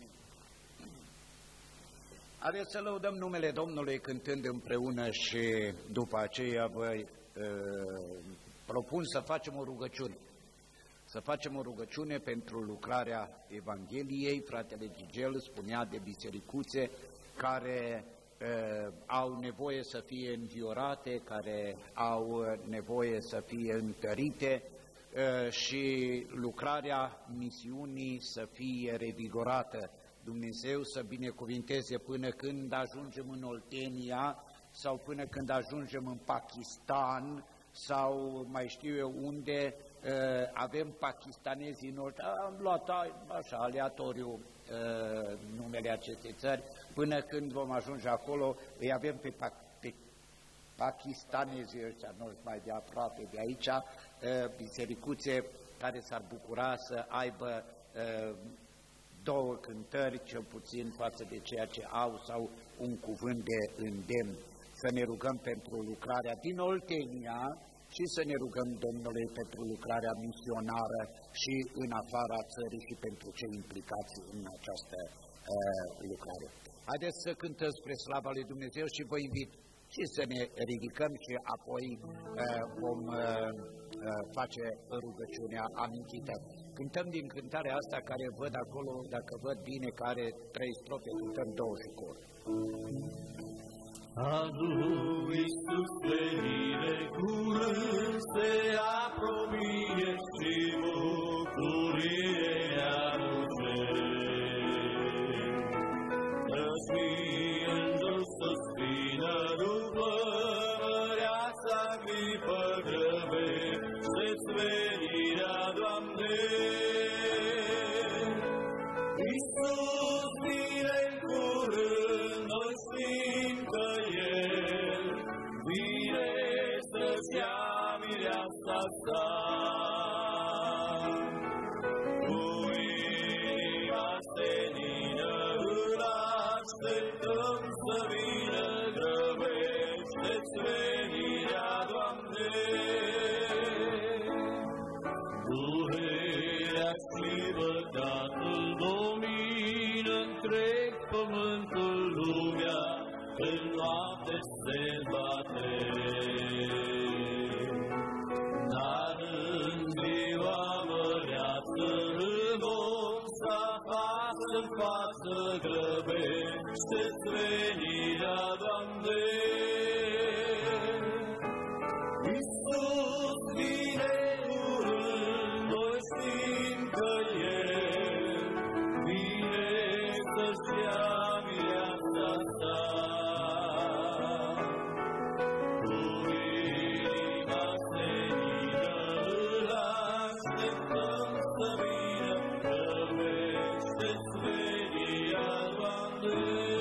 Speaker 2: Haideți să lăudăm numele Domnului cântând împreună și după aceea vă propun să facem o rugăciune. Să facem o rugăciune pentru lucrarea Evangheliei. Fratele Gigel spunea de bisericuțe care au nevoie să fie înviorate, care au nevoie să fie întărite și lucrarea misiunii să fie revigorată. Dumnezeu să binecuvinteze până când ajungem în Oltenia sau până când ajungem în Pakistan sau mai știu eu unde avem pakistanezi în Oltenia. Am luat așa aleatoriu numele acestei țări. Până când vom ajunge acolo, îi avem pe pakistanezii ăștia, nu mai de aproape de aici, bisericuțe care s-ar bucura să aibă două cântări, cel puțin față de ceea ce au, sau un cuvânt de îndemn. Să ne rugăm pentru lucrarea din Oltenia și să ne rugăm Domnului pentru lucrarea misionară și în afara țării și pentru cei implicați în această lucrare. Haideți să cântăm spre slava lui Dumnezeu și vă invit și să ne ridicăm și apoi vom face rugăciunea amintită. Cântăm din cântarea asta care văd acolo, dacă văd bine, că are 3 strofe, cântăm 2 și cor.
Speaker 1: A lui Iisus venire curând se apropie și bucurie aduce. Dă-ți mie aștept venirea, Doamne. Iisus vine în curând, noi știm că El vine să-ți ia mireasa sa. Cu inima senină îl așteptăm să vină, grăbește-ți venirea, Doamne. Durerea și păcatul domină întreg pământul, lumea în noapte se bate. Dar în ziua măreață vom sta față în față, grăbește-ți venirea, Doamne. Iisus vine curând, noi știm că El vine să-ți ia mireasa sa. Cu inima senină îl așteptăm să vină, grăbește-ți venirea, Doamne.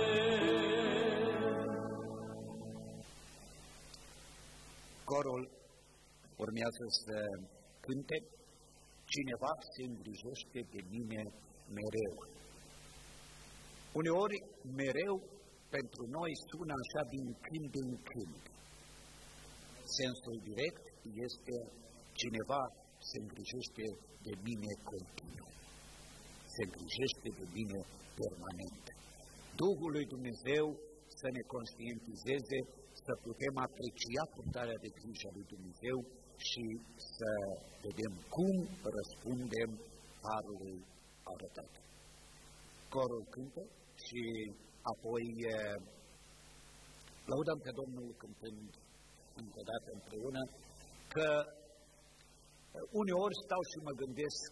Speaker 2: Corul urmează să cânte Cineva se îngrijește de mine mereu. Uneori, mereu, pentru noi sună așa din când în când. Sensul direct este cineva se îngrijește de mine continuu. Se îngrijește de mine permanent. Duhul lui Dumnezeu să ne conștientizeze, să putem aprecia purtarea de grijă a lui Dumnezeu și să vedem cum răspundem harului arătat. Corul cântă și apoi lăudăm pe Domnul cântând încă o dată împreună, că uneori stau și mă gândesc,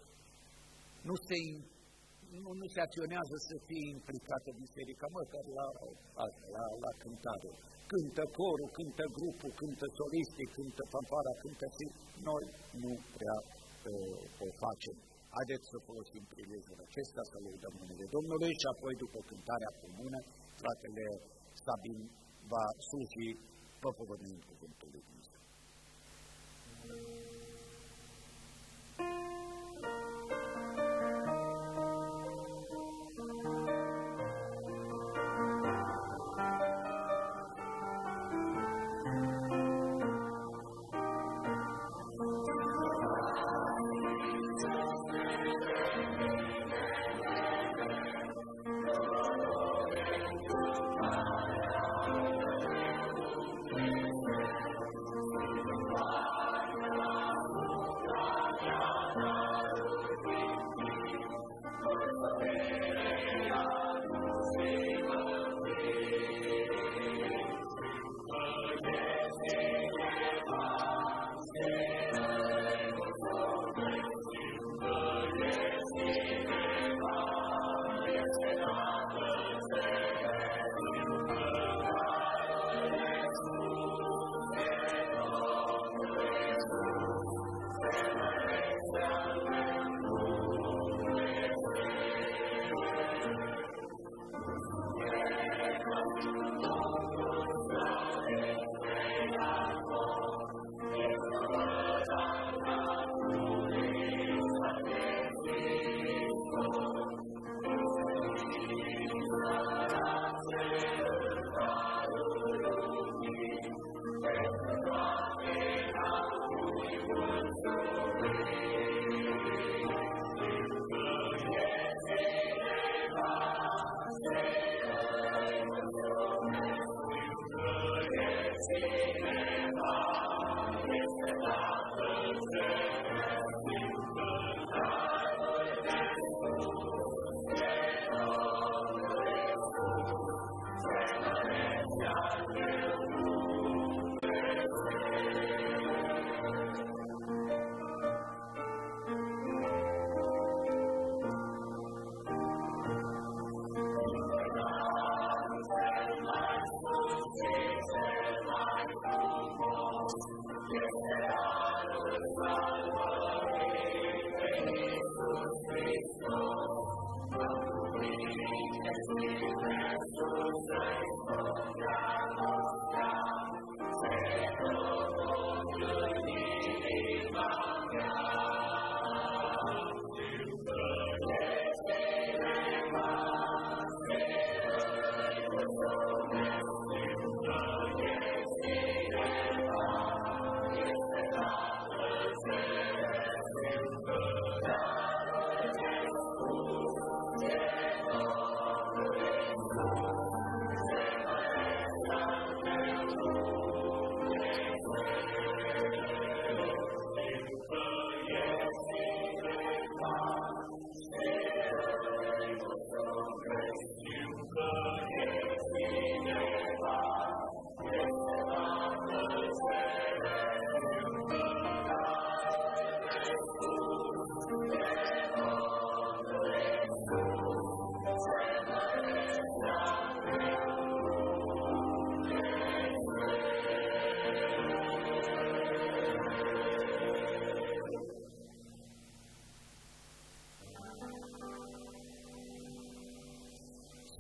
Speaker 2: nu se acționează să fie implicată biserica, măcar la cântare. Cântă corul, cântă grupul, cântă solistii, cântă fanfara, cântă și noi nu prea o facem. Haideți să folosim prilejul acesta, să lăudăm numele Domnului și apoi, după cântarea comună, fratele Sabin va sluji propovăduind cuvântul lui Dumnezeu.
Speaker 6: Thank you.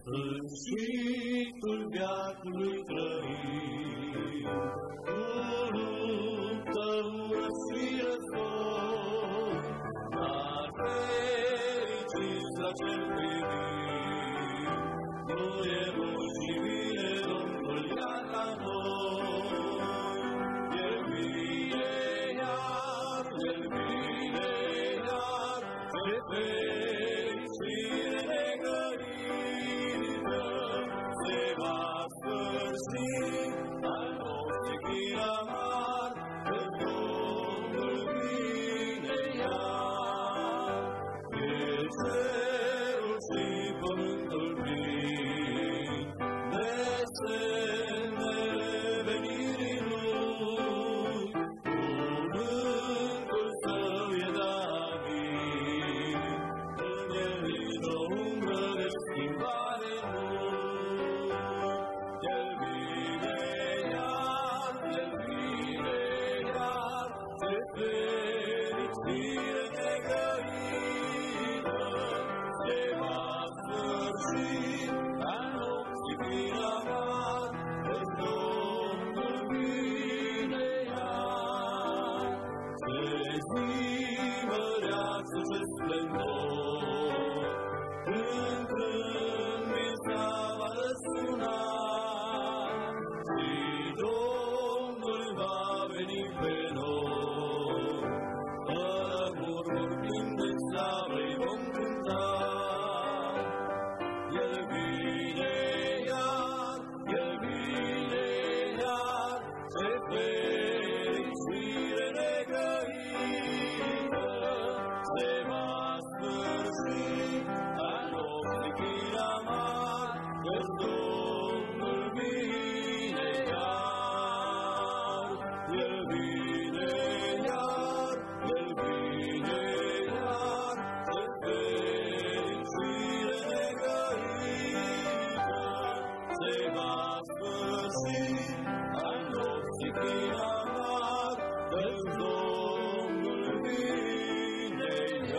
Speaker 1: în sfântul veacului trăim, cuvântul tău răsfie tot, dar fericiți la cel primit, nu e bun și bine Domnul iar la noi. El vine iar, El vine iar, ce fericire negărită, se va sfârși al nostru chin amar, că Domnul vine iar. E cerul și pământul plin de semnele venirii Lui, cuvântul Său e David, în El nicio umbră de schimbare nu. El vine iar, El vine iar, ce fericire negărită, se va sfârși al nopții chin amar, că Domnul vine iar. Ce zi măreață, ce splendor, când mirța va răsuna, și Domnul va veni pe noi, fără murmur plin de slavă îi vom cânta. El vine iar, El vine iar, ce fericire negărită, se va sfârși al nostru chin amar, că Domnul vine iar. El vine iar, El vine iar, ce fericire negărită, se va sfârși al nostru chin amar, că Domnul vine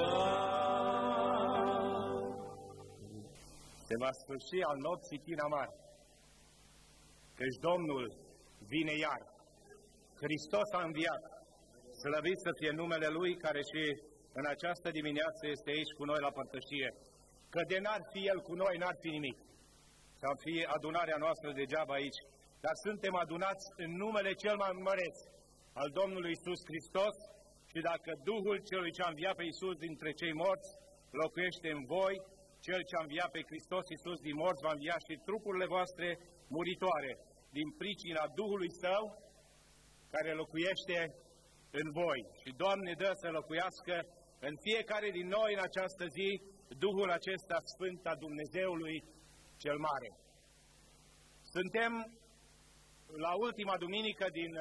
Speaker 1: iar.
Speaker 8: Se va sfârși al nopții chin amar, căci Domnul vine iar. Hristos a înviat, slăvit să fie numele Lui, care și în această dimineață este aici cu noi la părtășie. Că de n-ar fi El cu noi, n-ar fi nimic. Să fi adunarea noastră degeaba aici, dar suntem adunați în numele cel mai măreț al Domnului Iisus Hristos, și dacă Duhul Celui ce a înviat pe Iisus dintre cei morți locuiește în voi, Cel ce a înviat pe Hristos Iisus din morți va învia și trupurile voastre muritoare din pricina Duhului Său care locuiește în voi. Și Doamne dă să locuiască în fiecare din noi în această zi Duhul acesta Sfânt a Dumnezeului cel Mare. Suntem la ultima duminică din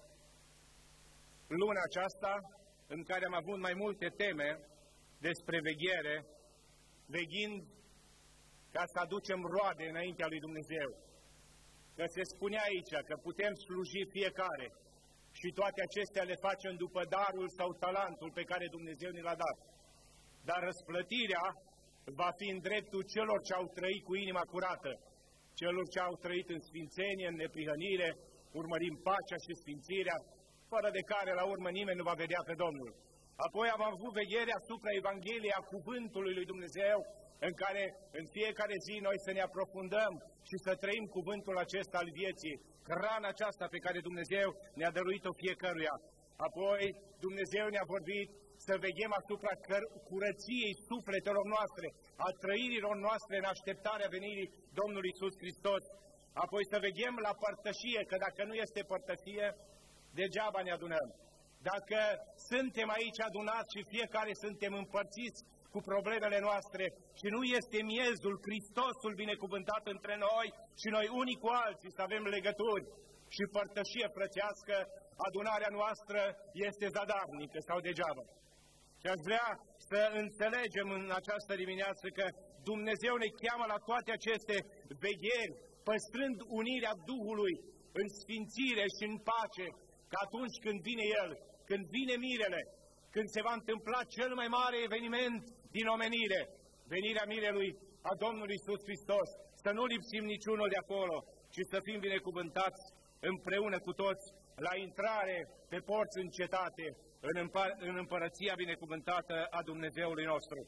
Speaker 8: luna aceasta, în care am avut mai multe teme despre veghere, veghind ca să aducem roade înaintea lui Dumnezeu. Că se spunea aici că putem sluji fiecare și toate acestea le facem după darul sau talentul pe care Dumnezeu ne l-a dat. Dar răsplătirea va fi în dreptul celor ce au trăit cu inima curată, celor ce au trăit în sfințenie, în neprihănire, urmărind pacea și sfințirea, fără de care la urmă nimeni nu va vedea pe Domnul. Apoi am avut veghere asupra Evangheliei a Cuvântului lui Dumnezeu, în care în fiecare zi noi să ne aprofundăm și să trăim cuvântul acesta al vieții, hrana aceasta pe care Dumnezeu ne-a dăruit-o fiecăruia. Apoi Dumnezeu ne-a vorbit să veghem asupra curăției sufletelor noastre, a trăirilor noastre în așteptarea venirii Domnului Iisus Hristos. Apoi să veghem la părtășie, că dacă nu este părtășie, degeaba ne adunăm. Dacă suntem aici adunați și fiecare suntem împărțiți cu problemele noastre și nu este miezul, Hristosul binecuvântat între noi și noi unii cu alții să avem legături și părtășie frățească, adunarea noastră este zadarnică sau degeaba. Și aș vrea să înțelegem în această dimineață că Dumnezeu ne cheamă la toate aceste vegheri, păstrând unirea Duhului în sfințire și în pace, că atunci când vine El, când vine mirele, când se va întâmpla cel mai mare eveniment din omenire, venirea mirelui, a Domnului Iisus Hristos, să nu lipsim niciunul de acolo, ci să fim binecuvântați împreună cu toți la intrare pe porți în cetate, în împărăția binecuvântată a Dumnezeului nostru.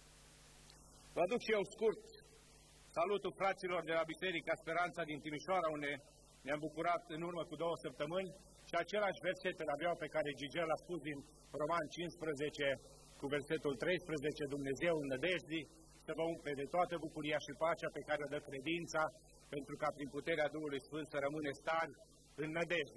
Speaker 8: Vă aduc și eu scurt salutul fraților de la Biserica Speranța din Timișoara, unde ne-am bucurat în urmă cu 2 săptămâni, și același verset îl aveau pe care Gigel a spus din Roman 15 cu versetul 13, Dumnezeu în nădejdii, să vă umple de toată bucuria și pacea pe care o dă credința, pentru ca prin puterea Duhului Sfânt să rămâneți tari în nădejde.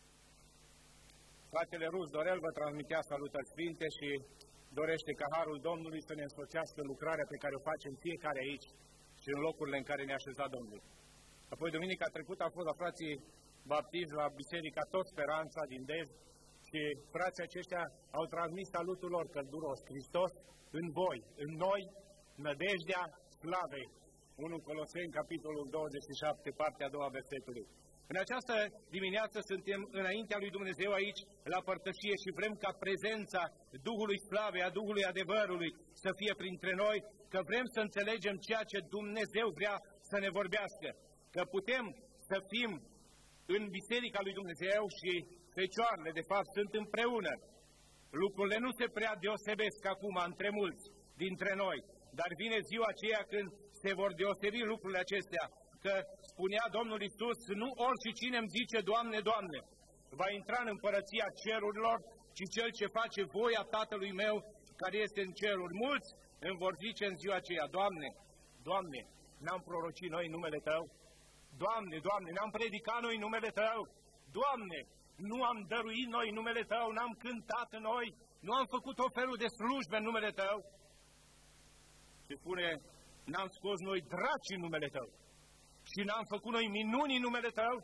Speaker 8: Fratele Rus Dorel vă transmitea salutări sfinte și dorește ca Harul Domnului să ne însoțească lucrarea pe care o facem fiecare aici și în locurile în care ne-a așezat Domnul. Apoi, duminica trecută, am fost la frații baptiști la Biserica Tot Speranța din Dej și frații aceștia au transmis salutul lor călduros: Hristos în voi, în noi, nădejdea slavei. 1 Coloseni, capitolul 27, partea a doua versetului. În această dimineață suntem înaintea lui Dumnezeu aici, la părtășie, și vrem ca prezența Duhului Slavei, a Duhului Adevărului să fie printre noi, că vrem să înțelegem ceea ce Dumnezeu vrea să ne vorbească, că putem să fim în Biserica lui Dumnezeu și fecioarele, de fapt, sunt împreună. Lucrurile nu se prea deosebesc acum între mulți dintre noi, dar vine ziua aceea când se vor deosebi lucrurile acestea, că spunea Domnul Iisus, nu oricine îmi zice, Doamne, Doamne, va intra în împărăția cerurilor, ci cel ce face voia Tatălui meu care este în ceruri. Mulți îmi vor zice în ziua aceea, Doamne, Doamne, n-am prorocit noi în numele Tău? Doamne, Doamne, n-am predicat noi în numele Tău? Doamne, nu am dăruit noi în numele Tău? N-am cântat noi? Nu am făcut o felul de slujbe în numele Tău? Și spune, n-am scos noi draci în numele Tău? Și n-am făcut noi minuni în numele Tău?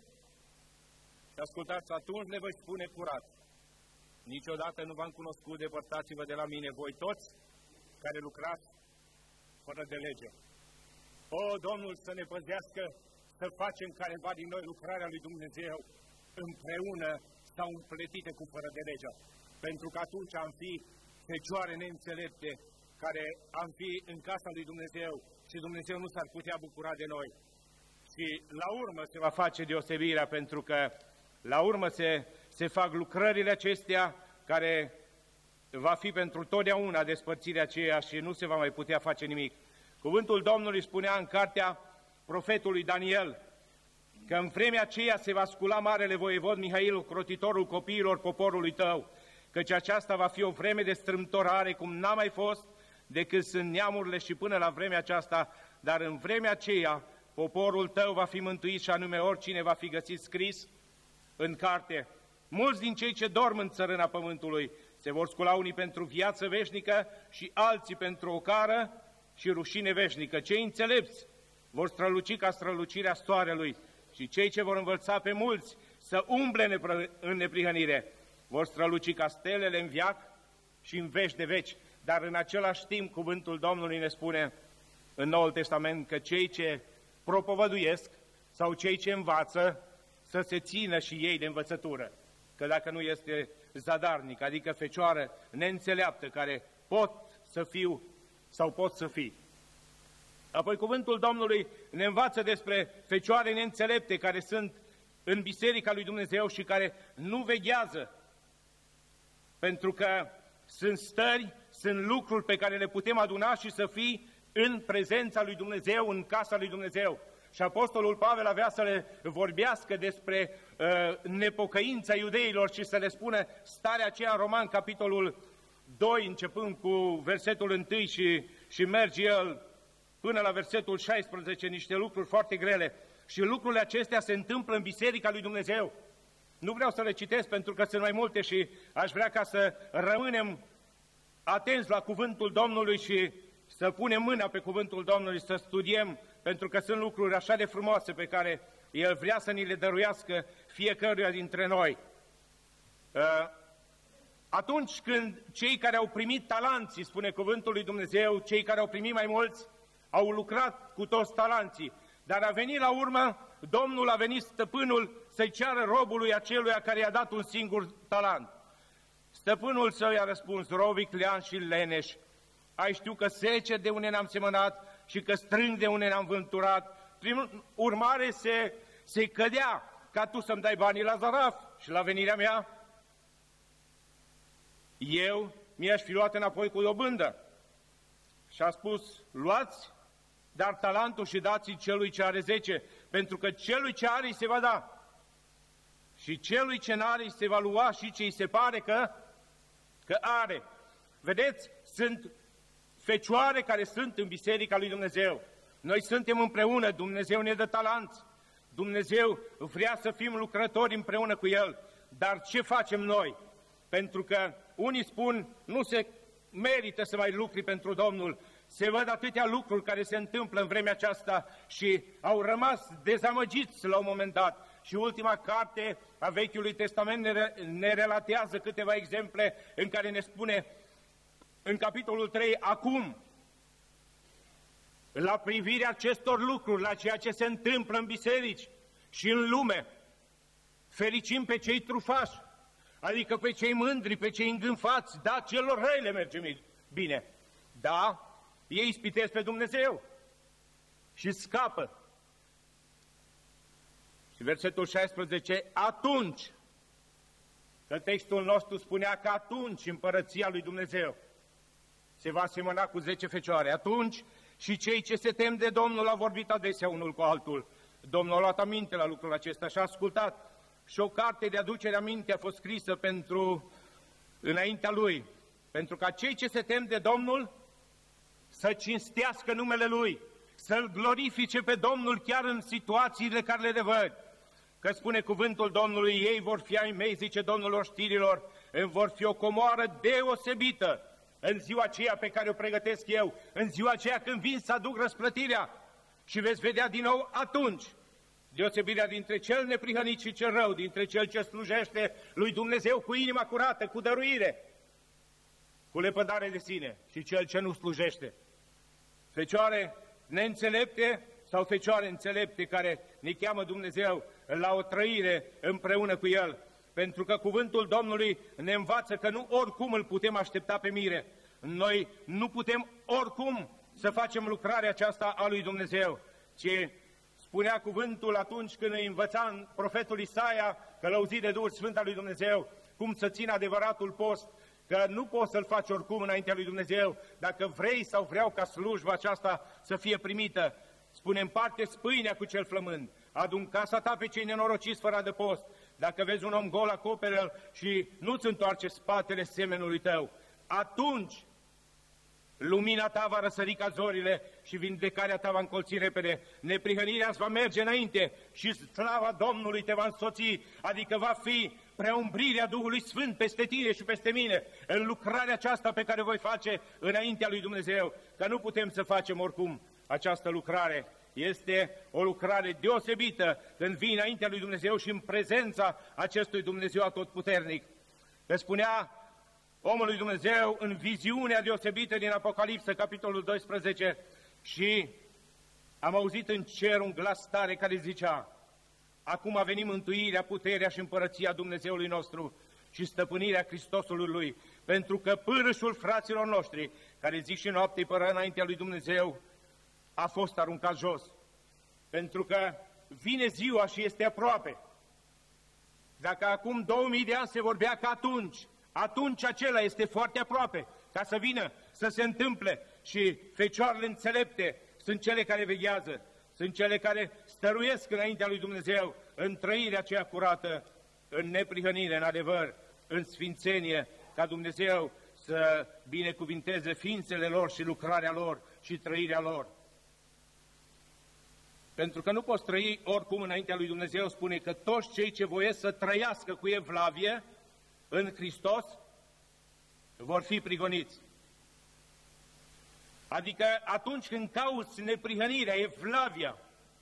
Speaker 8: Și ascultați, atunci le voi spune curat, niciodată nu v-am cunoscut, depărtați-vă de la mine, voi toți care lucrați fără de lege. O, Domnul să ne păzească să facem careva din noi lucrarea lui Dumnezeu împreună sau împletite cu fără de legea. Pentru că atunci am fi fecioare neînțelepte, care am fi în casa lui Dumnezeu și Dumnezeu nu s-ar putea bucura de noi. Și la urmă se va face deosebirea, pentru că la urmă se fac lucrările acestea care va fi pentru totdeauna despărțirea aceea și nu se va mai putea face nimic. Cuvântul Domnului spunea în cartea profetului Daniel că în vremea aceea se va scula marele voievod Mihail, crotitorul copiilor poporului tău, căci aceasta va fi o vreme de strâmtorare cum n-a mai fost decât sunt neamurile și până la vremea aceasta, dar în vremea aceea poporul tău va fi mântuit și anume oricine va fi găsit scris în carte. Mulți din cei ce dorm în țărâna pământului se vor scula, unii pentru viață veșnică și alții pentru ocară și rușine veșnică. Cei înțelepți vor străluci ca strălucirea soarelui și cei ce vor învăța pe mulți să umble în neprihănire vor străluci ca stelele în veac și în veci de veci. Dar în același timp cuvântul Domnului ne spune în Noul Testament că cei ce propovăduiesc sau cei ce învață să se țină și ei de învățătură. Că dacă nu este zadarnic, adică fecioară neînțeleaptă, care pot să fiu sau pot să fii. Apoi cuvântul Domnului ne învață despre fecioare neînțelepte care sunt în Biserica lui Dumnezeu și care nu veghează, pentru că sunt stări, sunt lucruri pe care le putem aduna și să fii în prezența lui Dumnezeu, în casa lui Dumnezeu. Și Apostolul Pavel avea să le vorbească despre nepocăința iudeilor și să le spună starea aceea în Roman, capitolul 2, începând cu versetul 1 și merge el până la versetul 16, niște lucruri foarte grele. Și lucrurile acestea se întâmplă în Biserica lui Dumnezeu. Nu vreau să le citesc pentru că sunt mai multe și aș vrea ca să rămânem atenți la cuvântul Domnului și să punem mâna pe cuvântul Domnului, să studiem, pentru că sunt lucruri așa de frumoase pe care El vrea să ni le dăruiască fiecăruia dintre noi. Atunci când cei care au primit talanții, spune cuvântul lui Dumnezeu, cei care au primit mai mulți, au lucrat cu toți talanții, dar a venit la urmă, Domnul a venit stăpânul să-i ceară robului aceluia care i-a dat un singur talent. Stăpânul său i-a răspuns, rob viclean și leneș, ai știut că sece de unde ne-am semănat și că strâng de unde ne-am vânturat. Prin urmare se cădea ca tu să-mi dai banii la zaraf și la venirea mea, eu mi-aș fi luat înapoi cu dobândă. Și a spus, luați, dar talentul și dați-i celui ce are 10, pentru că celui ce are îi se va da. Și celui ce n-are îi se va lua și ce îi se pare că are. Vedeți, sunt fecioare care sunt în Biserica lui Dumnezeu. Noi suntem împreună, Dumnezeu ne dă talenți, Dumnezeu vrea să fim lucrători împreună cu El. Dar ce facem noi? Pentru că unii spun, nu se merită să mai lucri pentru Domnul. Se văd atâtea lucruri care se întâmplă în vremea aceasta și au rămas dezamăgiți la un moment dat. Și ultima carte a Vechiului Testament ne relatează câteva exemple în care ne spune în capitolul 3, acum, la privirea acestor lucruri, la ceea ce se întâmplă în biserici și în lume, fericim pe cei trufași, adică pe cei mândri, pe cei îngânfați, da, celor răi le merge bine, da, ei ispitesc pe Dumnezeu și scapă. Și versetul 16, atunci, că textul nostru spunea că atunci împărăția lui Dumnezeu se va asemăna cu 10 fecioare. Atunci și cei ce se tem de Domnul au vorbit adesea unul cu altul. Domnul a luat aminte la lucrul acesta și a ascultat. Și o carte de aducere aminte a fost scrisă înaintea lui, pentru ca cei ce se tem de Domnul să cinstească numele Lui, să-L glorifice pe Domnul chiar în situațiile care le văd. Că spune cuvântul Domnului, ei vor fi ai mei, zice Domnul oștirilor, vor fi o comoară deosebită în ziua aceea pe care o pregătesc eu, în ziua aceea când vin să aduc răsplătirea. Și veți vedea din nou atunci deosebirea dintre cel neprihănit și cel rău, dintre cel ce slujește lui Dumnezeu cu inima curată, cu dăruire, cu lepădare de sine, și cel ce nu slujește. Fecioare neînțelepte sau fecioare înțelepte care ne cheamă Dumnezeu la o trăire împreună cu El, pentru că cuvântul Domnului ne învață că nu oricum îl putem aștepta pe mire. Noi nu putem oricum să facem lucrarea aceasta a lui Dumnezeu, ci spunea cuvântul atunci când îi învăța în profetul Isaia, călăuzit de Duhul Sfânt al lui Dumnezeu, cum să țină adevăratul post, că nu poți să-l faci oricum înaintea lui Dumnezeu, dacă vrei sau vreau ca slujba aceasta să fie primită. Spune, împarte-ți pâinea cu cel flămând, adu-n casa ta pe cei nenorociți fără adăpost. Dacă vezi un om gol, acopere-l și nu-ți întoarce spatele semenului tău. Atunci lumina ta va răsări ca zorile și vindecarea ta va încolți repede. Neprihănirea îți va merge înainte și slava Domnului te va însoți, adică va fi preumbrirea Duhului Sfânt peste tine și peste mine, în lucrarea aceasta pe care o voi face înaintea lui Dumnezeu, că nu putem să facem oricum această lucrare. Este o lucrare deosebită când vii înaintea lui Dumnezeu și în prezența acestui Dumnezeu atotputernic. Că spunea omul lui Dumnezeu în viziunea deosebită din Apocalipsă, capitolul 12, și am auzit în cer un glas tare care zicea, acum a venit mântuirea, puterea și împărăția Dumnezeului nostru și stăpânirea Hristosului Lui, pentru că pârâșul fraților noștri, care zi și noapte pără înaintea lui Dumnezeu, a fost aruncat jos. Pentru că vine ziua și este aproape. Dacă acum 2000 de ani se vorbea că atunci acela este foarte aproape, ca să vină, să se întâmple. Și fecioarele înțelepte sunt cele care veghează, sunt cele care stăruiesc înaintea lui Dumnezeu, în trăirea aceea curată, în neprihănire, în adevăr, în sfințenie, ca Dumnezeu să binecuvinteze ființele lor și lucrarea lor și trăirea lor. Pentru că nu poți trăi oricum înaintea lui Dumnezeu, spune că toți cei ce voiesc să trăiască cu evlavie în Hristos vor fi prigoniți. Adică atunci când cauți neprihănirea, evlavia,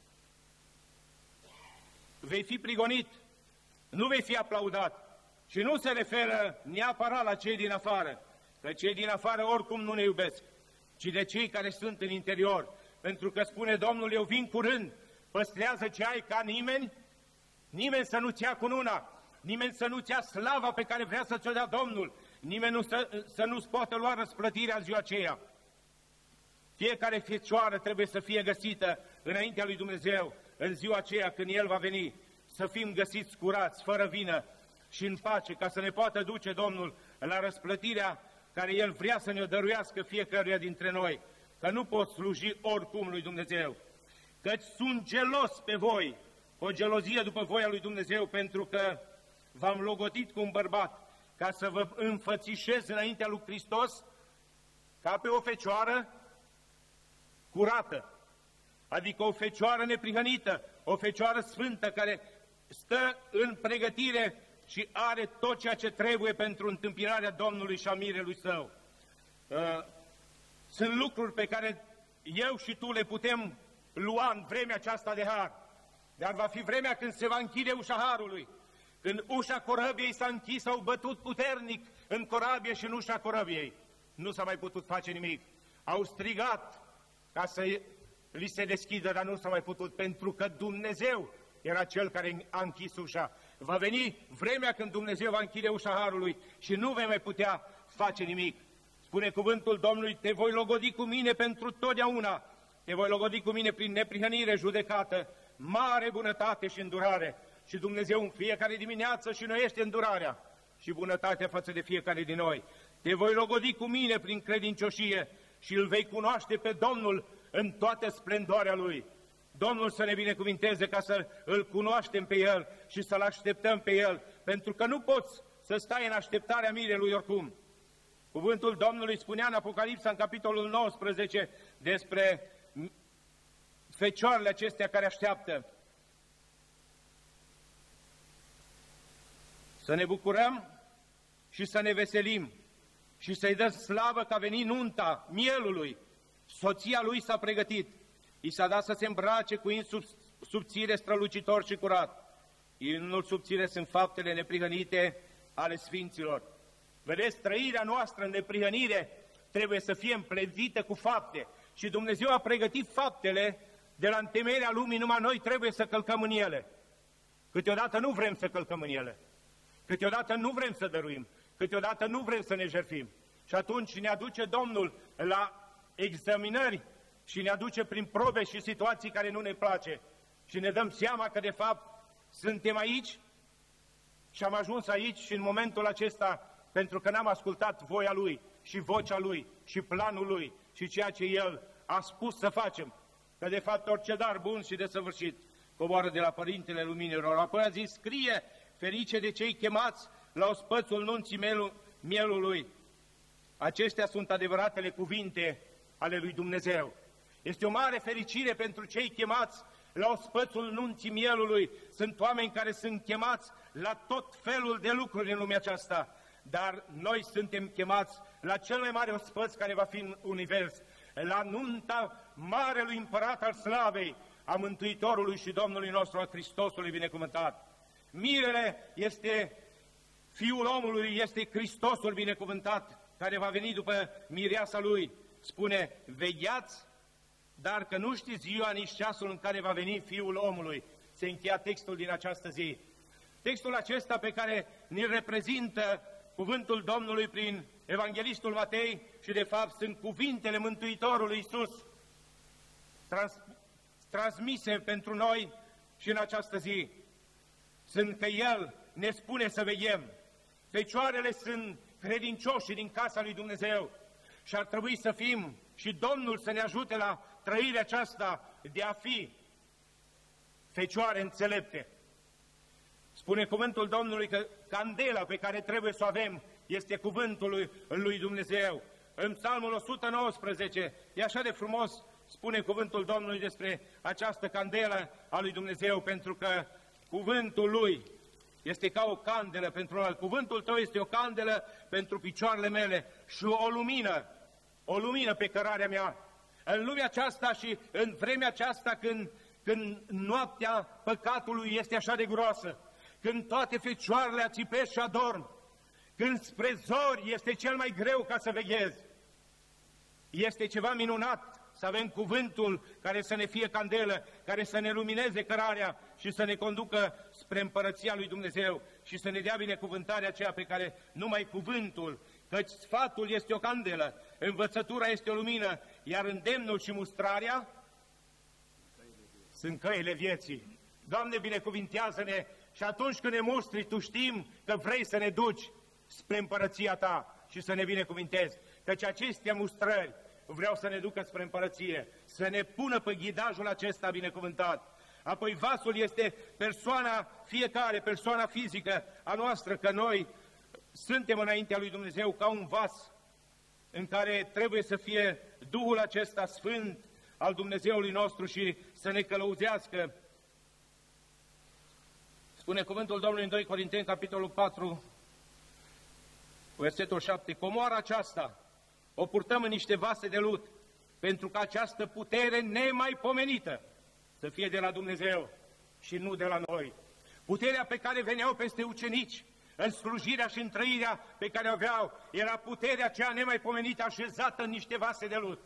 Speaker 8: vei fi prigonit, nu vei fi aplaudat. Și nu se referă neapărat la cei din afară, că cei din afară oricum nu ne iubesc, ci de cei care sunt în interior. Pentru că spune Domnul, eu vin curând, păstrează ce ai ca nimeni să nu-ți ia cununa, nimeni să nu-ți ia slava pe care vrea să ți-o dea Domnul, nimeni să nu-ți poată lua răsplătirea în ziua aceea. Fiecare fecioară trebuie să fie găsită înaintea lui Dumnezeu în ziua aceea când El va veni, să fim găsiți curați, fără vină și în pace, ca să ne poată duce Domnul la răsplătirea care El vrea să ne-o dăruiască fiecăruia dintre noi, că nu pot sluji oricum lui Dumnezeu, căci sunt gelos pe voi, o gelozie după voia lui Dumnezeu, pentru că v-am logodit cu un bărbat, ca să vă înfățișez înaintea lui Hristos ca pe o fecioară curată, adică o fecioară neprihănită, o fecioară sfântă care stă în pregătire și are tot ceea ce trebuie pentru întâmpinarea Domnului și a mirelui Său. Sunt lucruri pe care eu și tu le putem lua în vremea aceasta de har, dar va fi vremea când se va închide ușa harului, când ușa corăbiei s-a închis, au bătut puternic în corabie și în ușa corăbiei. Nu s-a mai putut face nimic. Au strigat ca să li se deschidă, dar nu s-a mai putut, pentru că Dumnezeu era Cel care a închis ușa. Va veni vremea când Dumnezeu va închide ușa harului și nu vei mai putea face nimic. Spune cuvântul Domnului, te voi logodi cu mine pentru totdeauna, te voi logodi cu mine prin neprihănire judecată, mare bunătate și îndurare. Și Dumnezeu în fiecare dimineață și înnoiește îndurarea și bunătatea față de fiecare din noi. Te voi logodi cu mine prin credincioșie și îl vei cunoaște pe Domnul în toată splendoarea Lui. Domnul să ne binecuvinteze ca să îl cunoaștem pe El și să-L așteptăm pe El, pentru că nu poți să stai în așteptarea mirelui oricum. Cuvântul Domnului spunea în Apocalipsa, în capitolul 19, despre fecioarele acestea care așteaptă. Să ne bucurăm și să ne veselim și să-i dăm slavă că a venit nunta mielului. Soția lui s-a pregătit. I s-a dat să se îmbrace cu in subțire, strălucitor și curat. Inul subțire sunt faptele neprihănite ale sfinților. Vedeți, trăirea noastră în neprihănire trebuie să fie împletită cu fapte. Și Dumnezeu a pregătit faptele de la întemeierea lumii, numai noi trebuie să călcăm în ele. Câteodată nu vrem să călcăm în ele. Câteodată nu vrem să dăruim. Câteodată nu vrem să ne jertfim. Și atunci ne aduce Domnul la examinări și ne aduce prin probe și situații care nu ne place. Și ne dăm seama că de fapt suntem aici și am ajuns aici și în momentul acesta pentru că n-am ascultat voia Lui și vocea Lui și planul Lui și ceea ce El a spus să facem. Că de fapt orice dar bun și desăvârșit coboară de la Părintele Luminilor. Apoi a zis, scrie, ferice de cei chemați la ospățul nunții mielului. Acestea sunt adevăratele cuvinte ale lui Dumnezeu. Este o mare fericire pentru cei chemați la ospățul nunții mielului. Sunt oameni care sunt chemați la tot felul de lucruri în lumea aceasta, dar noi suntem chemați la cel mai mare ospăț care va fi în univers, la nunta Marelui Împărat al Slavei, a Mântuitorului și Domnului nostru, a Hristosului binecuvântat. Mirele este Fiul omului, este Hristosul binecuvântat, care va veni după mireasa Lui. Spune, vegheați, dar că nu știți ziua nici ceasul în care va veni Fiul omului. Se încheia textul din această zi. Textul acesta pe care ne-l reprezintă cuvântul Domnului prin Evanghelistul Matei și de fapt sunt cuvintele Mântuitorului Iisus transmise pentru noi și în această zi. Sunt că El ne spune să veghem. Fecioarele sunt credincioși din casa lui Dumnezeu și ar trebui să fim și Domnul să ne ajute la trăirea aceasta de a fi fecioare înțelepte. Spune cuvântul Domnului că candela pe care trebuie să o avem este cuvântul lui Dumnezeu. În Psalmul 119 e așa de frumos, spune cuvântul Domnului despre această candelă a lui Dumnezeu, pentru că cuvântul Lui este ca o candelă pentru noi. Cuvântul Tău este o candelă pentru picioarele mele și o lumină pe cărarea mea. În lumea aceasta și în vremea aceasta când noaptea păcatului este așa de groasă, când toate fecioarele ațipesc și adorm, când spre zori este cel mai greu ca să veghezi, este ceva minunat să avem cuvântul care să ne fie candelă, care să ne lumineze cărarea și să ne conducă spre împărăția lui Dumnezeu și să ne dea binecuvântarea aceea pe care numai cuvântul căci sfatul este o candelă, învățătura este o lumină, iar îndemnul și mustrarea sunt căile vieții. Doamne, binecuvintează-ne și atunci când ne mustri, Tu știm că vrei să ne duci spre împărăția Ta și să ne binecuvintezi, căci acestea mustrări vreau să ne ducă spre împărăție, să ne pună pe ghidajul acesta binecuvântat. Apoi vasul este persoana fiecare, persoana fizică a noastră, că noi suntem înaintea lui Dumnezeu ca un vas în care trebuie să fie Duhul acesta sfânt al Dumnezeului nostru și să ne călăuzească. Spune cuvântul Domnului în 2 Corinteni, capitolul 4, versetul 7, comoara aceasta o purtăm în niște vase de lut, pentru că această putere nemaipomenită să fie de la Dumnezeu și nu de la noi. Puterea pe care veneau peste ucenici, în slujirea și în trăirea pe care o aveau, era puterea cea nemaipomenită așezată în niște vase de lut.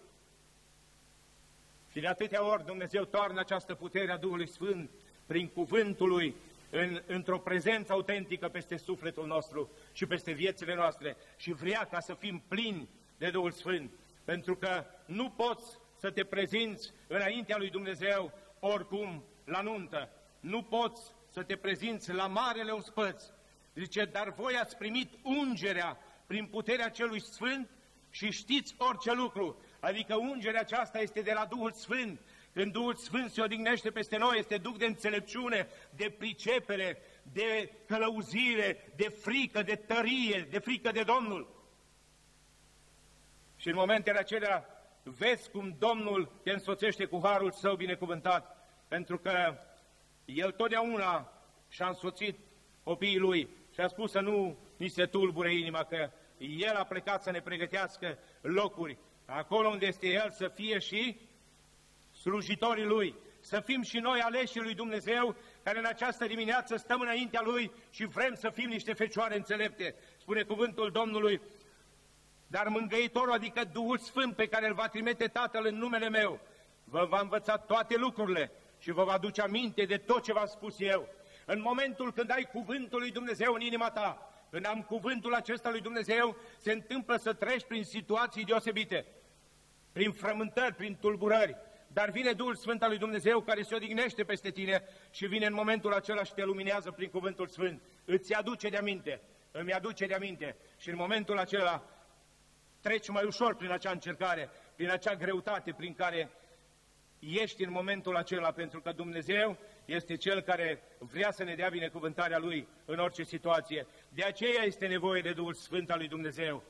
Speaker 8: Și de atâtea ori Dumnezeu toarnă această putere a Duhului Sfânt prin cuvântul Lui, într-o prezență autentică peste sufletul nostru și peste viețile noastre și vrea ca să fim plini de Duhul Sfânt, pentru că nu poți să te prezinți înaintea lui Dumnezeu oricum la nuntă, nu poți să te prezinți la marele ospăț. Zice, dar voi ați primit ungerea prin puterea celui Sfânt și știți orice lucru, adică ungerea aceasta este de la Duhul Sfânt. Când Duhul Sfânt se odihnește peste noi, este duc de înțelepciune, de pricepere, de călăuzire, de frică, de tărie, de frică de Domnul. Și în momentele acelea vezi cum Domnul te însoțește cu harul Său binecuvântat, pentru că El totdeauna și-a însoțit copiii Lui și a spus să nu ni se tulbure inima, că El a plecat să ne pregătească locuri, acolo unde este El să fie și slujitorii Lui, să fim și noi aleșii lui Dumnezeu, care în această dimineață stăm înaintea Lui și vrem să fim niște fecioare înțelepte. Spune cuvântul Domnului, dar Mângâitorul, adică Duhul Sfânt pe care îl va trimite Tatăl în numele meu, vă va învăța toate lucrurile și vă va aduce aminte de tot ce v-am spus eu. În momentul când ai cuvântul lui Dumnezeu în inima ta, când am cuvântul acesta lui Dumnezeu, se întâmplă să treci prin situații deosebite, prin frământări, prin tulburări, dar vine Duhul Sfânt al lui Dumnezeu care se odihnește peste tine și vine în momentul acela și te luminează prin cuvântul Sfânt. Îți aduce de aminte, îmi aduce de aminte și în momentul acela treci mai ușor prin acea încercare, prin acea greutate prin care ești în momentul acela, pentru că Dumnezeu este Cel care vrea să ne dea binecuvântarea Lui în orice situație. De aceea este nevoie de Duhul Sfânt al lui Dumnezeu.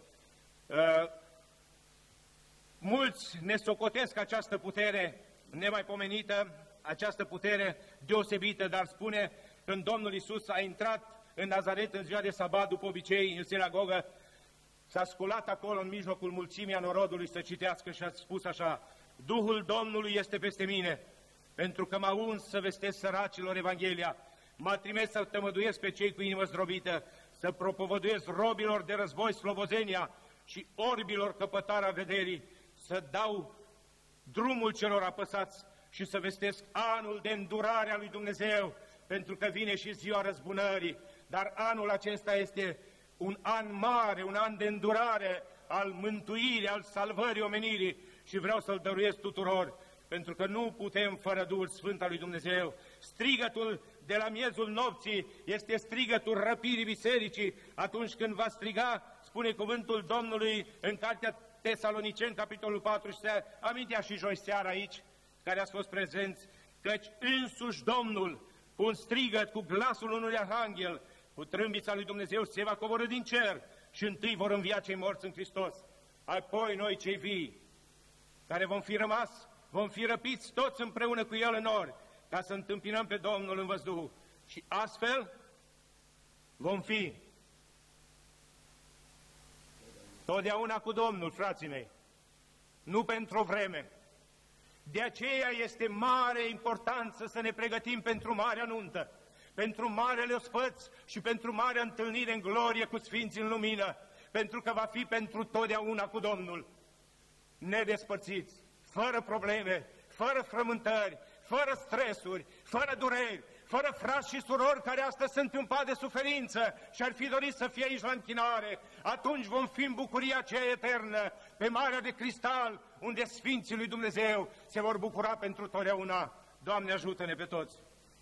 Speaker 8: Mulți ne socotesc această putere nemaipomenită, această putere deosebită, dar spune când Domnul Iisus a intrat în Nazaret în ziua de sabat, după obicei, în sinagogă, s-a sculat acolo în mijlocul mulțimii a norodului să citească și a spus așa, Duhul Domnului este peste mine, pentru că m-a uns să vestesc săracilor Evanghelia, m-a trimis să tămăduiesc pe cei cu inimă zdrobită, să propovăduiesc robilor de război slobozenia și orbilor căpătarea vederii, să dau drumul celor apăsați și să vestesc anul de îndurare a lui Dumnezeu, pentru că vine și ziua răzbunării, dar anul acesta este un an mare, un an de îndurare al mântuirii, al salvării omenirii și vreau să-l dăruiesc tuturor, pentru că nu putem fără Duhul Sfânt al lui Dumnezeu. Strigătul de la miezul nopții este strigătul răpirii bisericii, atunci când va striga, spune cuvântul Domnului în cartea Tesaloniceni, capitolul 4, și se amintea și joi seara aici, care ați fost prezenți, căci însuși Domnul, cu un strigăt, cu glasul unui arhanghel, cu trâmbița lui Dumnezeu se va coborî din cer și întâi vor învia cei morți în Hristos. Apoi noi cei vii, care vom fi rămas, vom fi răpiți toți împreună cu El în nori, ca să întâmpinăm pe Domnul în văzduh. Și astfel vom fi totdeauna cu Domnul, frații mei, nu pentru o vreme. De aceea este mare importanță să ne pregătim pentru marea nuntă, pentru marele ospăț și pentru marea întâlnire în glorie cu Sfinții în lumină, pentru că va fi pentru totdeauna cu Domnul, nedespărțiți, fără probleme, fără frământări, fără stresuri, fără dureri, fără frați și surori care astăzi sunt în pat de suferință și ar fi dorit să fie aici la închinare, atunci vom fi în bucuria aceea eternă, pe Marea de Cristal, unde Sfinții lui Dumnezeu se vor bucura pentru totdeauna. Doamne, ajută-ne pe toți!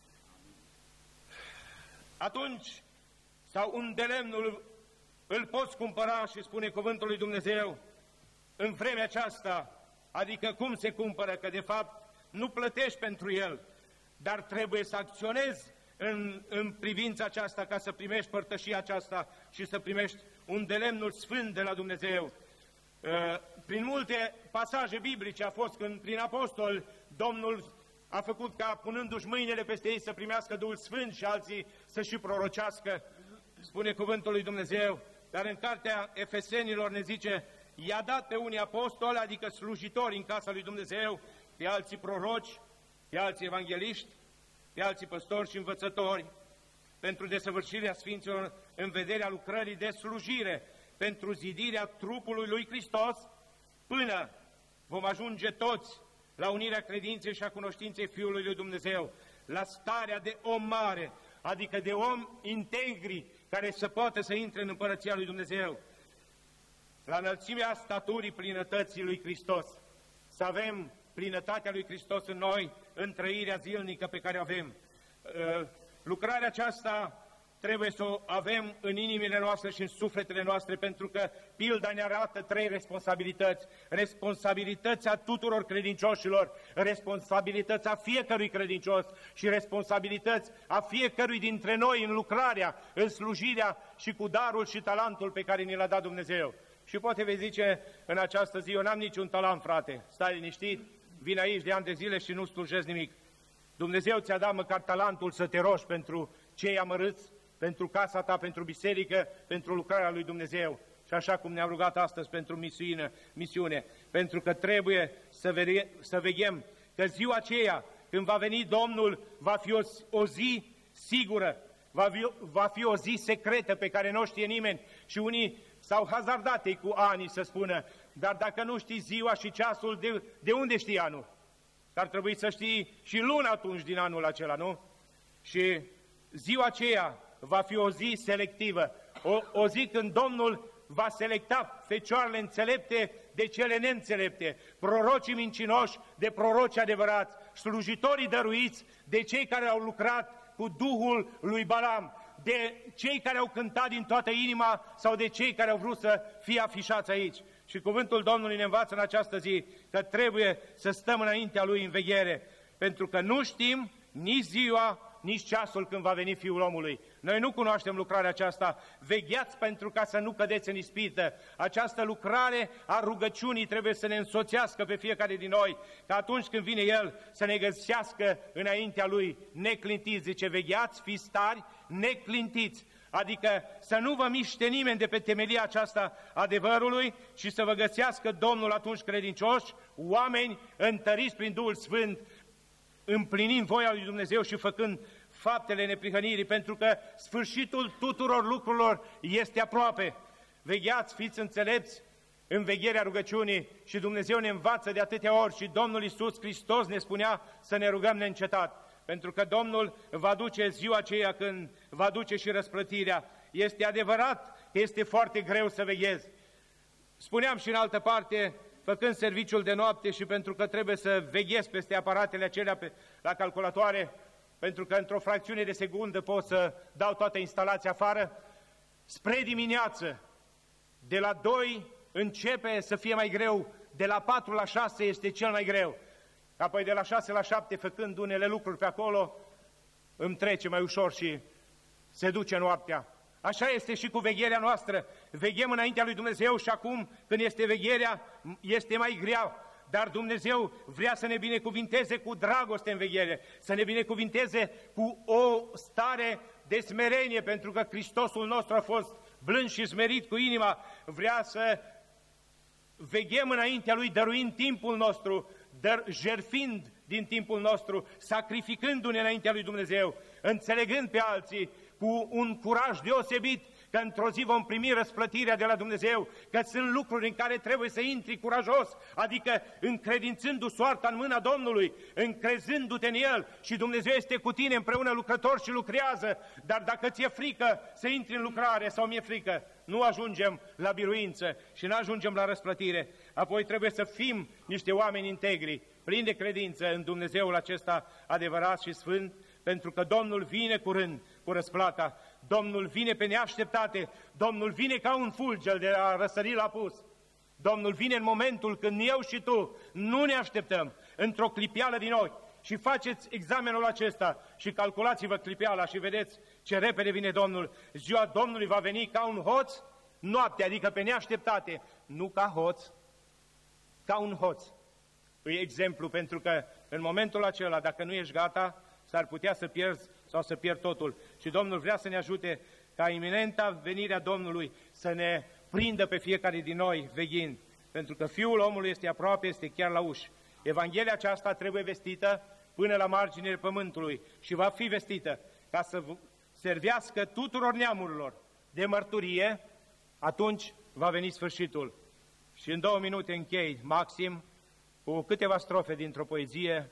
Speaker 8: Atunci, sau un de lemnul îl poți cumpăra, și spune cuvântul lui Dumnezeu, în vremea aceasta, adică cum se cumpără, că de fapt nu plătești pentru el, dar trebuie să acționezi în privința aceasta ca să primești părtășia aceasta și să primești un de lemnul sfânt de la Dumnezeu. Prin multe pasaje biblice a fost când prin apostol Domnul a făcut ca, punându-și mâinile peste ei, să primească Duhul Sfânt și alții să și prorocească, spune cuvântul lui Dumnezeu. Dar în cartea Efesenilor ne zice, i-a dat pe unii apostoli, adică slujitori în casa lui Dumnezeu, pe alții proroci, pe alții evangeliști, pe alții păstori și învățători, pentru desăvârșirea Sfinților în vederea lucrării de slujire, pentru zidirea trupului lui Hristos, până vom ajunge toți la unirea credinței și a cunoștinței Fiului lui Dumnezeu, la starea de om mare, adică de om integri, care să poată să intre în Împărăția lui Dumnezeu, la înălțimea staturii plinătății lui Hristos, să avem plinătatea lui Hristos în noi, în trăirea zilnică pe care o avem. Lucrarea aceasta trebuie să o avem în inimile noastre și în sufletele noastre, pentru că pilda ne arată 3 responsabilități. Responsabilitatea tuturor credincioșilor, responsabilitatea fiecărui credincios și responsabilități a fiecărui dintre noi în lucrarea, în slujirea și cu darul și talentul pe care ni l-a dat Dumnezeu. Și poate vei zice în această zi, eu n-am niciun talent, frate, stai liniștit, vin aici de ani de zile și nu slujesc nimic. Dumnezeu ți-a dat măcar talentul să te rogi pentru cei amărâți, pentru casa ta, pentru biserică, pentru lucrarea lui Dumnezeu. Și așa cum ne-am rugat astăzi pentru misiune, pentru că trebuie să veghem că ziua aceea, când va veni Domnul, va fi o zi sigură, va fi o zi secretă pe care nu o știe nimeni. Și unii s-au hazardat ei cu anii să spună, dar dacă nu știi ziua și ceasul, de unde știi anul? Ar trebui să știi și luna atunci din anul acela, nu? Și ziua aceea va fi o zi selectivă, o zi când Domnul va selecta fecioarele înțelepte de cele neînțelepte, prorocii mincinoși de proroci adevărați, slujitorii dăruiți de cei care au lucrat cu Duhul lui Balaam, de cei care au cântat din toată inima sau de cei care au vrut să fie afișați aici. Și cuvântul Domnului ne învață în această zi că trebuie să stăm înaintea Lui în veghere, pentru că nu știm nici ziua, nici ceasul când va veni Fiul omului. Noi nu cunoaștem lucrarea aceasta. Vegheați pentru ca să nu cădeți în ispită. Această lucrare a rugăciunii trebuie să ne însoțească pe fiecare din noi, că atunci când vine El să ne găsească înaintea Lui neclintiți. Zice, vegheați, fiți tari, neclintiți. Adică să nu vă miște nimeni de pe temelia aceasta adevărului și să vă găsească Domnul atunci credincioși, oameni întăriți prin Duhul Sfânt, împlinind voia lui Dumnezeu și făcând faptele neprihănirii, pentru că sfârșitul tuturor lucrurilor este aproape. Vegheați, fiți înțelepți în vegherea rugăciunii și Dumnezeu ne învață de atâtea ori și Domnul Iisus Hristos ne spunea să ne rugăm neîncetat, pentru că Domnul va duce ziua aceea când va duce și răsplătirea. Este adevărat că este foarte greu să veghezi. Spuneam și în altă parte, făcând serviciul de noapte și pentru că trebuie să veghezi peste aparatele acelea la calculatoare, pentru că într-o fracțiune de secundă pot să dau toată instalația afară, spre dimineață, de la 2 începe să fie mai greu, de la 4 la 6 este cel mai greu, apoi de la 6 la 7, făcând unele lucruri pe acolo, îmi trece mai ușor și se duce noaptea. Așa este și cu vegherea noastră. Veghem înaintea lui Dumnezeu și acum, când este vegherea, este mai grea. Dar Dumnezeu vrea să ne binecuvinteze cu dragoste în veghere, să ne binecuvinteze cu o stare de smerenie, pentru că Hristosul nostru a fost blând și smerit cu inima. Vrea să veghem înaintea Lui, dăruind timpul nostru, jertfind din timpul nostru, sacrificându-ne înaintea lui Dumnezeu, înțelegând pe alții cu un curaj deosebit că într-o zi vom primi răsplătirea de la Dumnezeu, că sunt lucruri în care trebuie să intri curajos, adică încredințându soarta în mâna Domnului, încrezându-te în El și Dumnezeu este cu tine împreună lucrător și lucrează, dar dacă ți-e frică să intri în lucrare sau mi-e frică, nu ajungem la biruință și nu ajungem la răsplătire. Apoi trebuie să fim niște oameni integri, plini de credință în Dumnezeul acesta adevărat și sfânt, pentru că Domnul vine curând cu răsplata, Domnul vine pe neașteptate, Domnul vine ca un fulger de a răsări la apus. Domnul vine în momentul când eu și tu nu ne așteptăm, într-o clipeală din ochi. Și faceți examenul acesta și calculați-vă clipeala și vedeți ce repede vine Domnul. Ziua Domnului va veni ca un hoț noapte, adică pe neașteptate, nu ca hoț, ca un hoț. E exemplu pentru că în momentul acela, dacă nu ești gata, s-ar putea să pierzi sau să pierzi totul. Și Domnul vrea să ne ajute ca iminenta venirea Domnului să ne prindă pe fiecare din noi veghind, pentru că Fiul omului este aproape, este chiar la ușă. Evanghelia aceasta trebuie vestită până la marginile pământului și va fi vestită ca să servească tuturor neamurilor de mărturie, atunci va veni sfârșitul. Și în 2 minute închei, maxim, cu câteva strofe dintr-o poezie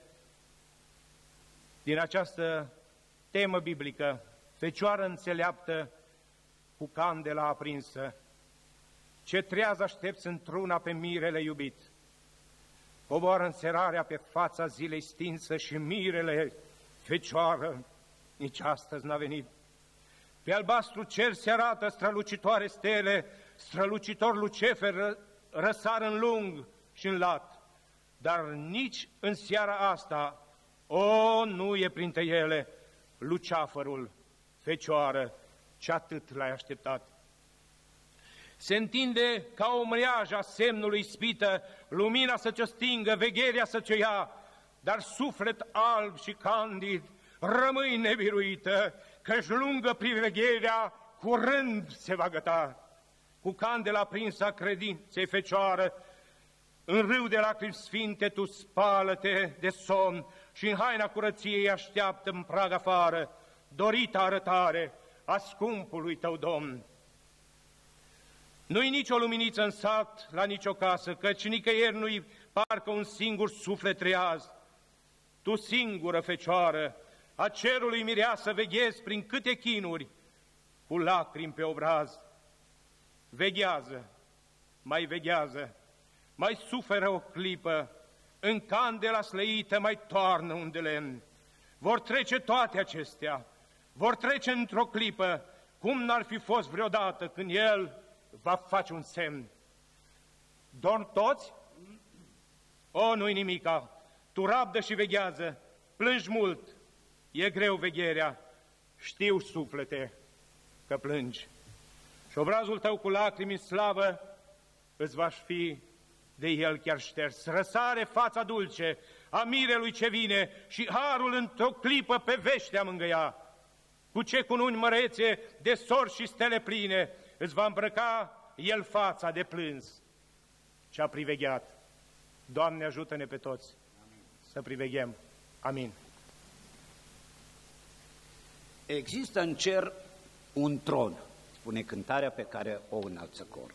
Speaker 8: din această temă biblică, Fecioară înțeleaptă cu candela aprinsă, ce treaz aștepți într-una pe mirele iubit. Coboară înserarea pe fața zilei stinsă și mirele, Fecioară, nici astăzi n-a venit. Pe albastru cer se arată strălucitoare stele, strălucitor Lucefer răsar în lung și în lat, dar nici în seara asta, nu e printre ele Luceafărul, Fecioară, ce atât l-ai așteptat. Se întinde ca o mreajă a semnului ispită, lumina să ce stingă, vegherea să ce ia, dar suflet alb și candid, rămâi nebiruită, că-și lungă privegherea, curând se va găta. Cu candela prinsă a credinței, Fecioară, în râu de lacrimi sfinte tu spală-te de somn și în haina curăției așteaptă în prag afară dorita arătare a scumpului tău Domn. Nu-i nicio luminiță în sat, la nicio casă, căci nicăieri nu-i parcă un singur suflet treaz. Tu singură, Fecioară, a cerului mireasă veghezi prin câte chinuri, cu lacrimi pe obraz. Veghează, mai suferă o clipă, în candela slăită mai toarnă un de lemn. Vor trece toate acestea, vor trece într-o clipă, cum n-ar fi fost vreodată când El va face un semn. Dorm toți? Nu-i nimica, tu rabdă și veghează, plângi mult, e greu vegherea, știu suflete că plângi. Și obrazul tău cu lacrimi în slavă îți va fi de el chiar șters. Răsare fața dulce a mirelui ce vine și harul într-o clipă pe veștea mângâia. Cu ce cununi mărețe de sori și stele pline îți va îmbrăca el fața de plâns ce-a privegheat. Doamne, ajută-ne pe toți să priveghem. Amin.
Speaker 2: Există în cer un tron, spune cântarea pe care o înalță corul.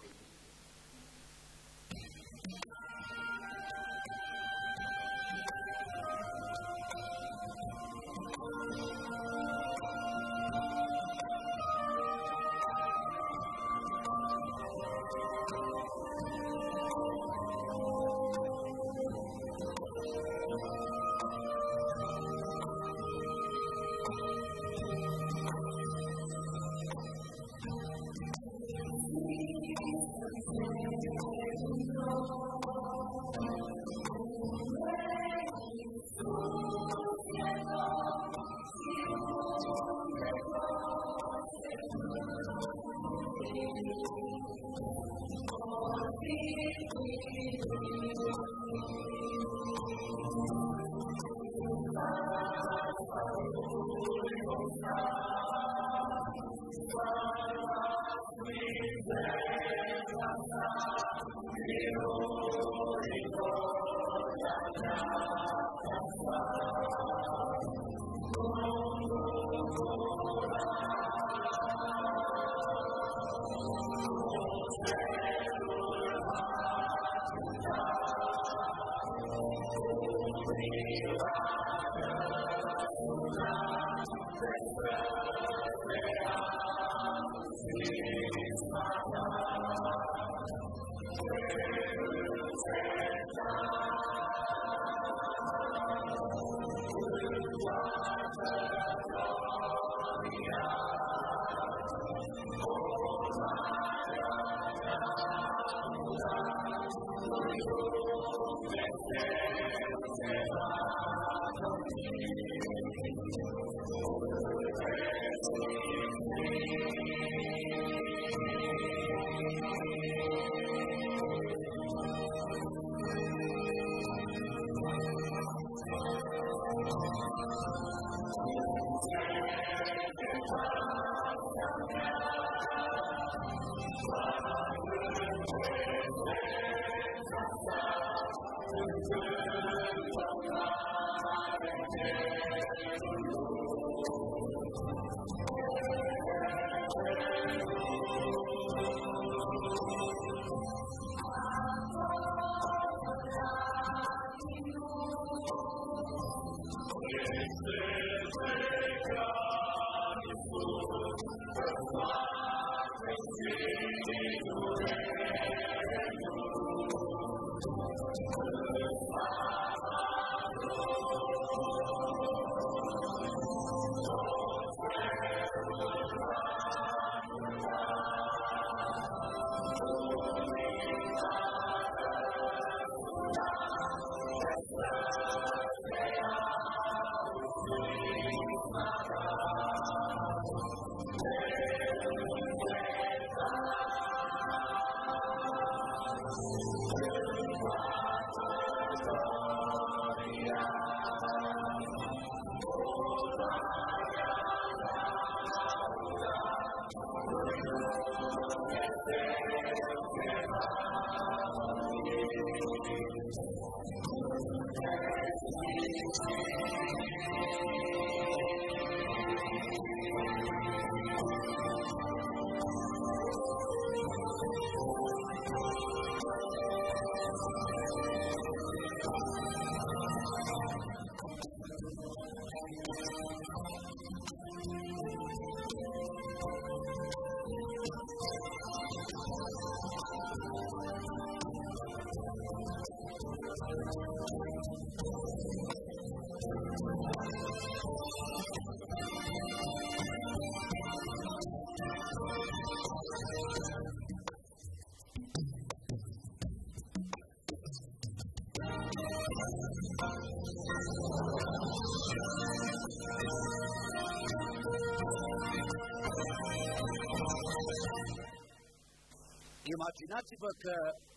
Speaker 2: Imaginați-vă că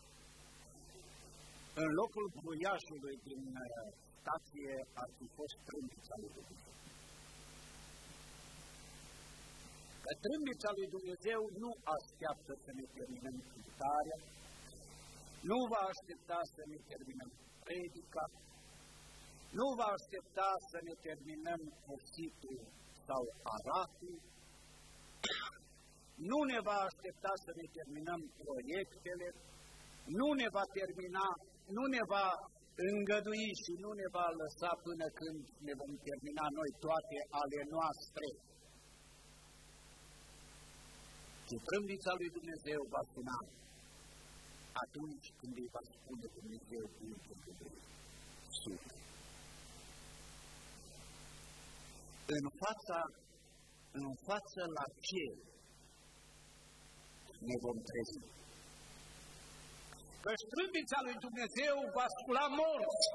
Speaker 2: în locul buiașului din stație ar fi fost trâmbița lui Dumnezeu. Că trâmbița lui Dumnezeu nu așteaptă să ne terminăm cântarea, nu va aștepta să ne terminăm predica, nu va aștepta să ne terminăm cursitul sau aratul, nu ne va aștepta să ne terminăm proiectele, nu ne va termina, nu ne va îngădui și nu ne va lăsa până când ne vom termina noi toate ale noastre. Și trâmbița lui Dumnezeu va suna atunci când îi va spune Dumnezeu cuvântul sună. În fața la ce ne vom trezi? Căci trâmbița lui Dumnezeu va scula morți.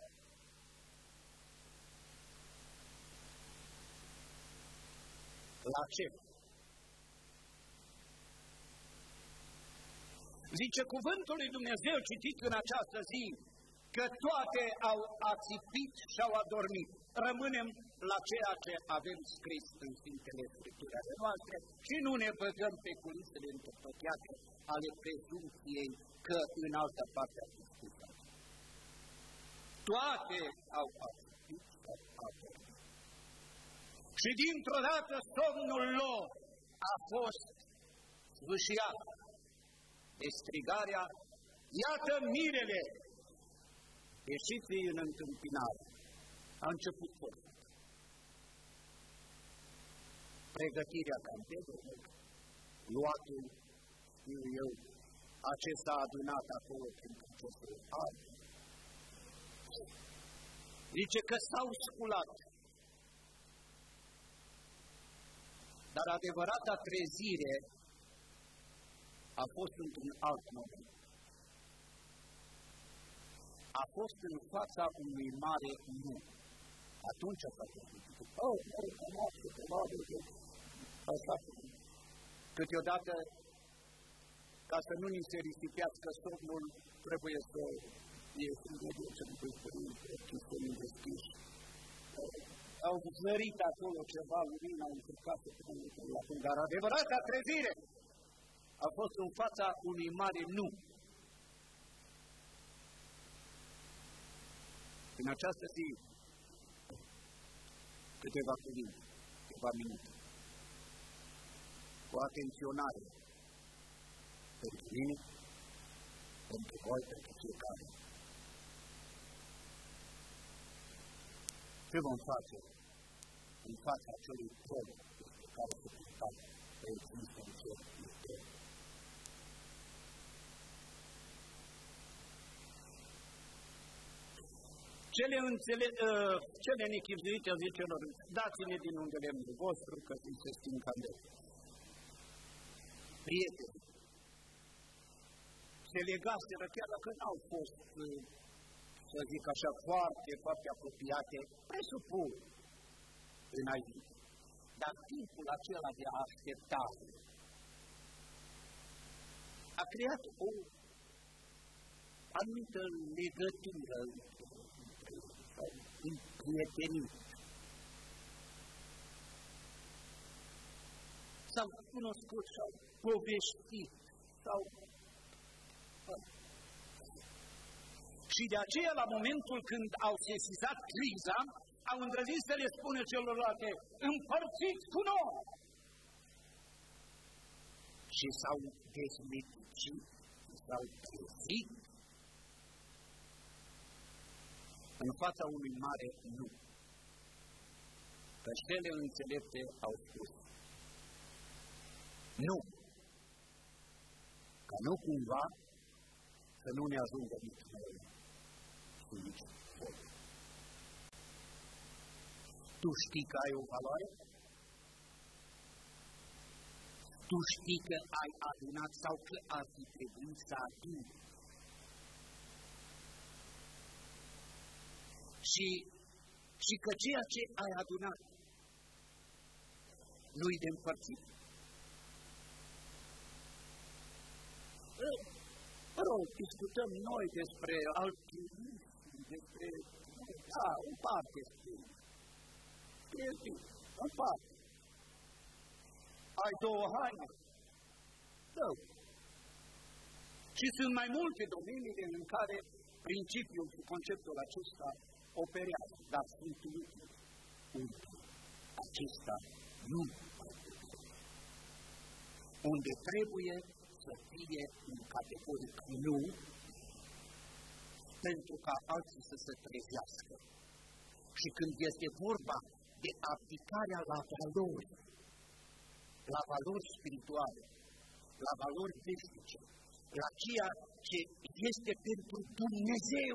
Speaker 2: La ce? Zice cuvântul lui Dumnezeu citit în această zi, că toate au ațipit și au adormit. Rămânem la ceea ce avem scris în Sfintele Scripturi ale noastre și nu ne băgăm pe culisele întâmplătoare ale prezumției că în altă parte a fost scris. Toate au ațipit și au adormit. Și dintr-o dată somnul lor a fost sfâșiat de strigarea, iată mirele, ieșiți în întâmpinare. A început tot. Pregătirea campionului, luatul, știu eu, acesta adunat acolo prin procesul ar, Zice că s-au sculat. Dar adevărata trezire a fost într-un alt moment. A fost în fața unui mare nu. Atunci s-a trezit. Câteodată, ca să nu ni se risipească somnul, trebuie să ieșim de ce nu voi spune, chistorii deschiși. Au zărit acolo ceva, lumina, au încercat să pună la punct, dar adevărata trezire a fost în fața unui mare nu. În această zi, câteva cuvinte, câteva minute, cu atenționare pentru mine, pentru voi, pentru fiecare. Ce vom face în fața acelui tron despre care se purta că există în cer iubire? Cele nechipzuite, zice lor, dați-ne din unde lemnul vostru, că se sting candele. Prieteni, se legaseră, chiar dacă n-au fost, să zic așa, foarte apropiate, presupun înainte. Dar timpul acela de a aștepta a creat o anumită legătură în prietenii. S-au cunoscut, s-au povestit, și de aceea, la momentul când au sesizat criza, au îndrăznit să le spună celorlalte, împărțiți cu noi! Și s-au dezmeticit, s-au trezit în fața unui mare nu. Că cele înțelepte au spus, nu! Ca nu cumva să nu ne ajungă nici noi și nici voi. Tu știi că ai o valoare? Tu știi că ai adunat sau că ar fi trebuit să aduni? Și că ceea ce ai adunat nu-i de împărțit? Discutăm noi despre altruism, despre, în parte în parte. Ai două haine? Da. Și sunt mai multe domenii în care principiul și conceptul acesta operează, dar sunt ultim. Acesta nu unde trebuie să fie un categoric nu, pentru ca alții să se trezească. Și când este vorba de aplicarea la valori spirituale, la valori veșnice, la ceea ce este pentru Dumnezeu,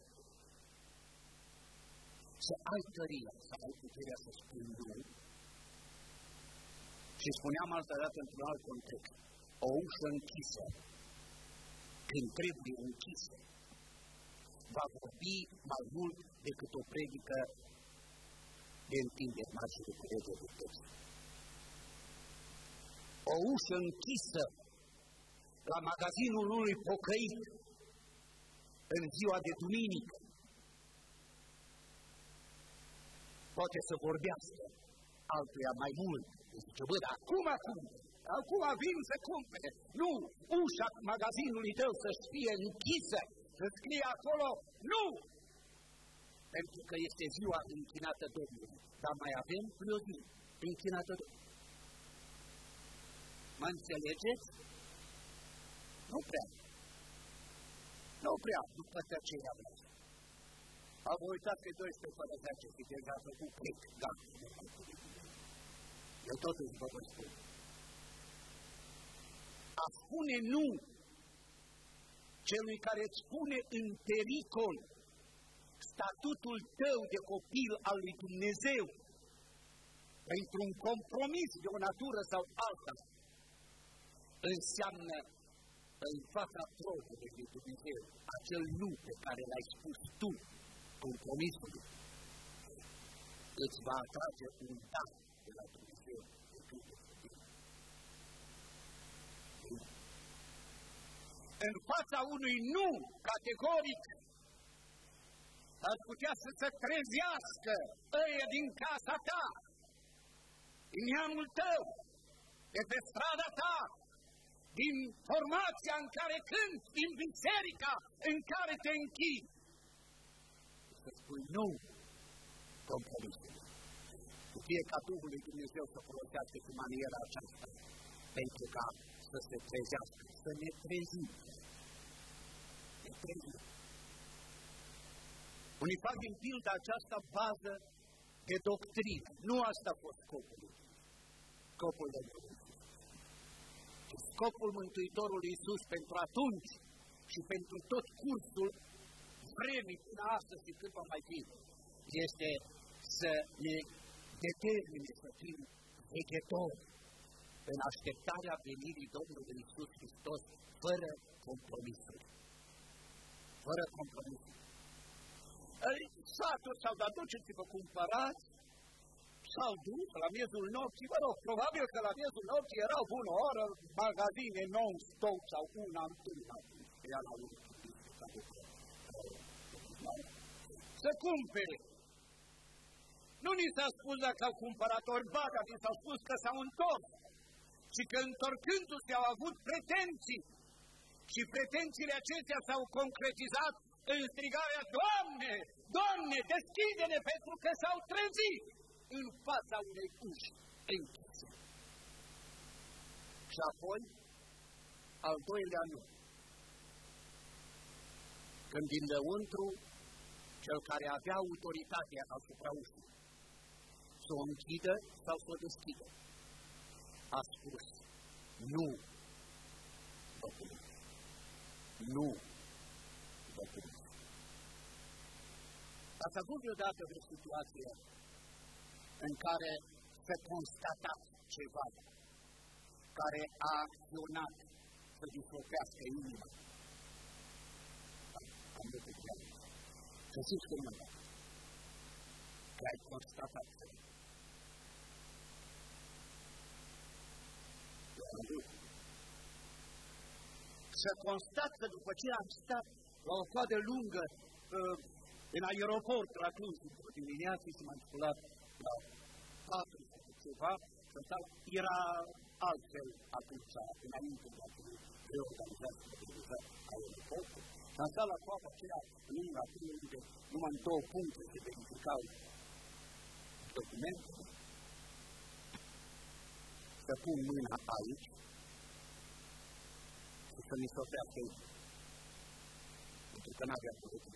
Speaker 2: să ai tăria, să ai puterea să spui nu. Și spuneam altă dată într-un alt context, o ușă închisă, când trebuie închisă, va vorbi mai mult decât o predică de întinderi mari și de culegere de text. O ușă închisă la magazinul unui pocăit în ziua de duminică poate să vorbească altuia mai mult. Zice, bă, dar acum vin să cumpere. Nu, ușa magazinului tău să-și fie închisă, să scrie acolo, nu! Pentru că este ziua închinată Domnului. Dar mai avem o zi închinată Domnului. Mă înțelegeți? Nu prea. Nu prea, după tăcerea mea. Am uitat pe 12 fără 10 și deja a făcut clic, da. Eu totuși vă spun. A spune nu celui care îți pune în pericol statutul tău de copil al lui Dumnezeu, printr-un compromis de o natură sau alta, înseamnă în fața tronului lui Dumnezeu, acel nu pe care l-ai spus tu, compromisul, îți va atrage un da de la Dumnezeu. În fața unui nu categoric, ar putea să se trezească ăia din casa ta, din neamul tău, de pe strada ta, din formația în care cânti, din biserica în care te închizi. Să spui nu compromisul. Fie ca Duhul lui Dumnezeu să folosească cu maniera aceasta, pentru ca să se trezească, să ne trezim. Ne trezim. Unii fac din pilda aceasta bază de doctrină. Nu asta a fost scopul. Scopul de Dumnezeu. Scopul Mântuitorului Iisus pentru atunci și pentru tot cursul vremii până astăzi și cât va mai fi, este să ne determine să fim veghetori în așteptarea venirii Domnului Iisus Hristos, fără compromisuri. Fără compromisuri. Satul s-au dat, duceți-vă cumpărați, s-au dus la miezul nopții, vă rog, probabil că la miezul nopții erau bună oră, magazine non-stop sau una întâlnă. Era la unul să cumpere. Nu ni s-a spus dacă au cumpărat ori ba, dar ni s-au spus că s-au întors și că întorcându-se au avut pretenții și pretențiile acestea s-au concretizat în strigarea: Doamne, Doamne, deschide-ne, pentru că s-au trezit în fața unei uși închise. Și apoi, al doilea nu. Când din lăuntru, cel care avea autoritatea asupra ușii, să o închidă sau să o deschidă, a spus: nu, Domnule, nu, Domnule. Ați avut vreodată vreo situație în care se constata ceva care a acționat să dislopească inima? Am văzut. Să zici că nu, că ai constatat ceva. Să constat că după ce am stat la o coadă lungă în aeroport la Cluj, într-o dimineață și m-am sculat la 4 sau ceva, era altfel atunci, înainte de a fi reorganizat aeroportul. Am stat la coada aceea lungă, acolo unde numai în 2 puncte se verificau documentele. Să pun mâna aici și să mi se oprească aici. Pentru că n-avea putere.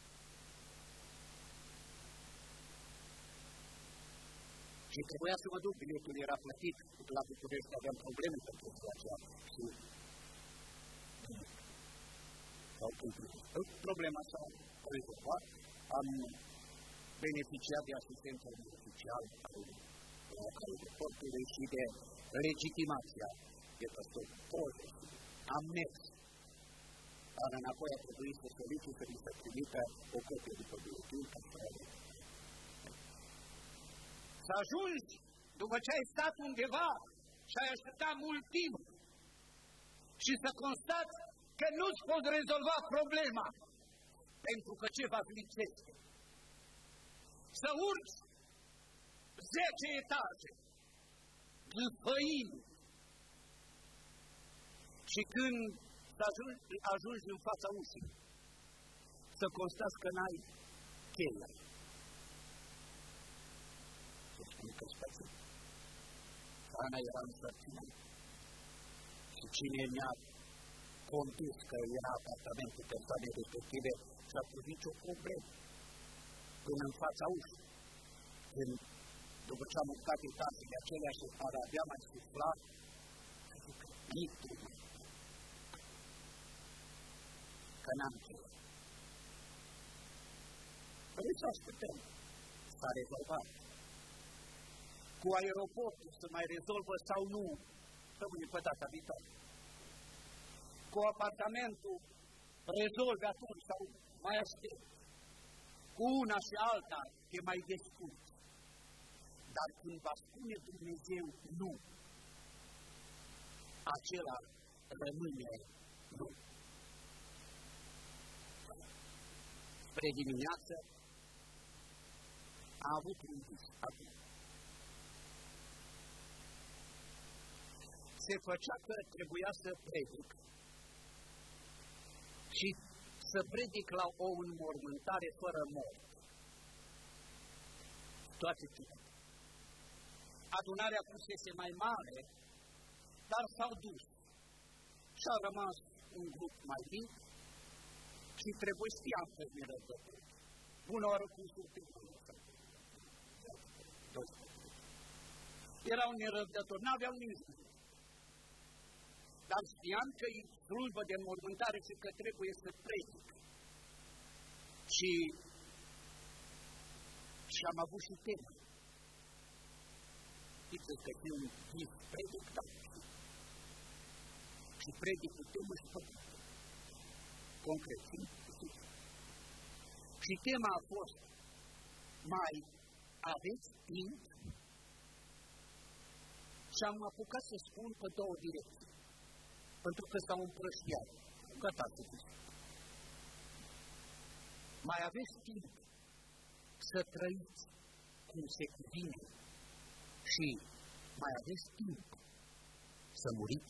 Speaker 2: Și trebuia să mă duc, biletul era plătit, la București aveam probleme pentru aceea. Și problema s-a rezolvat, am beneficiat de asistență oficială al aeroportului și de legitimația de păstori. Am mers, dar înapoi a trebuit să solicit să mi se trimită o copie după biletul ca să să ajungi, după ce ai stat undeva și ai așteptat mult timp și să constați că nu-ți poți rezolva problema pentru că ceva lipsește. Să urci 10 etaje, gâfăind, și când ajungi în fața ușii, să constați că n-ai cheia. Ana era însărcinat și cine mi-a condus că era apartamentul persoanei respective și-a pus nicio problemă până în fața ușii. Când, după ce am urcat etajele acelea și abia mai suflat, să zic că că n-am cheia. să așteptăm. S-a rezolvat. Cu aeroportul se mai rezolvă sau nu, rămâne pe data viitoare. Cu apartamentul rezolvi atunci sau mai aștept. Cu una și alta te mai descurci. Dar când va spune Dumnezeu nu, acela rămâne nu. Spre dimineață a avut un vis acum. Se făcea că trebuia să predic și să predic la o înmormântare fără mort. Toate timpul. Adunarea pusese mai mare, dar s-au dus și a rămas un grup mai mic și trebuie știam că ne răbdători. Bună oară cum surpriză. Erau nerăbdători, n-aveau nici. Dar știam că e slujbă de înmormântare și că trebuie să predic. Și am avut și temă. Știți că e un vis predic, da. Și predic cu temă și păcat. Concret. Și tema a fost: mai aveți timp? Și am apucat să spun pe două direcții. Pentru că s-au împrăștiat. Gata să zic. Mai aveți timp să trăiți cum se cuvine și mai aveți timp să muriți?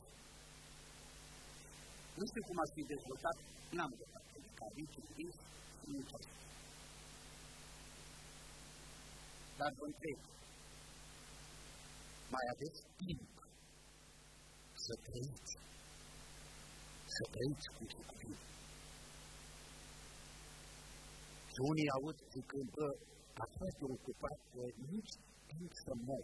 Speaker 2: Nu știu cum ați fi dezvoltat, n-am gătat, că aici în timp, nu știu. Dar vă întreb, mai aveți timp să trăiți? Să trăiți cum se cuvine. Și unii aud zicând, bă, ați fost ocupat că nici timp să mor.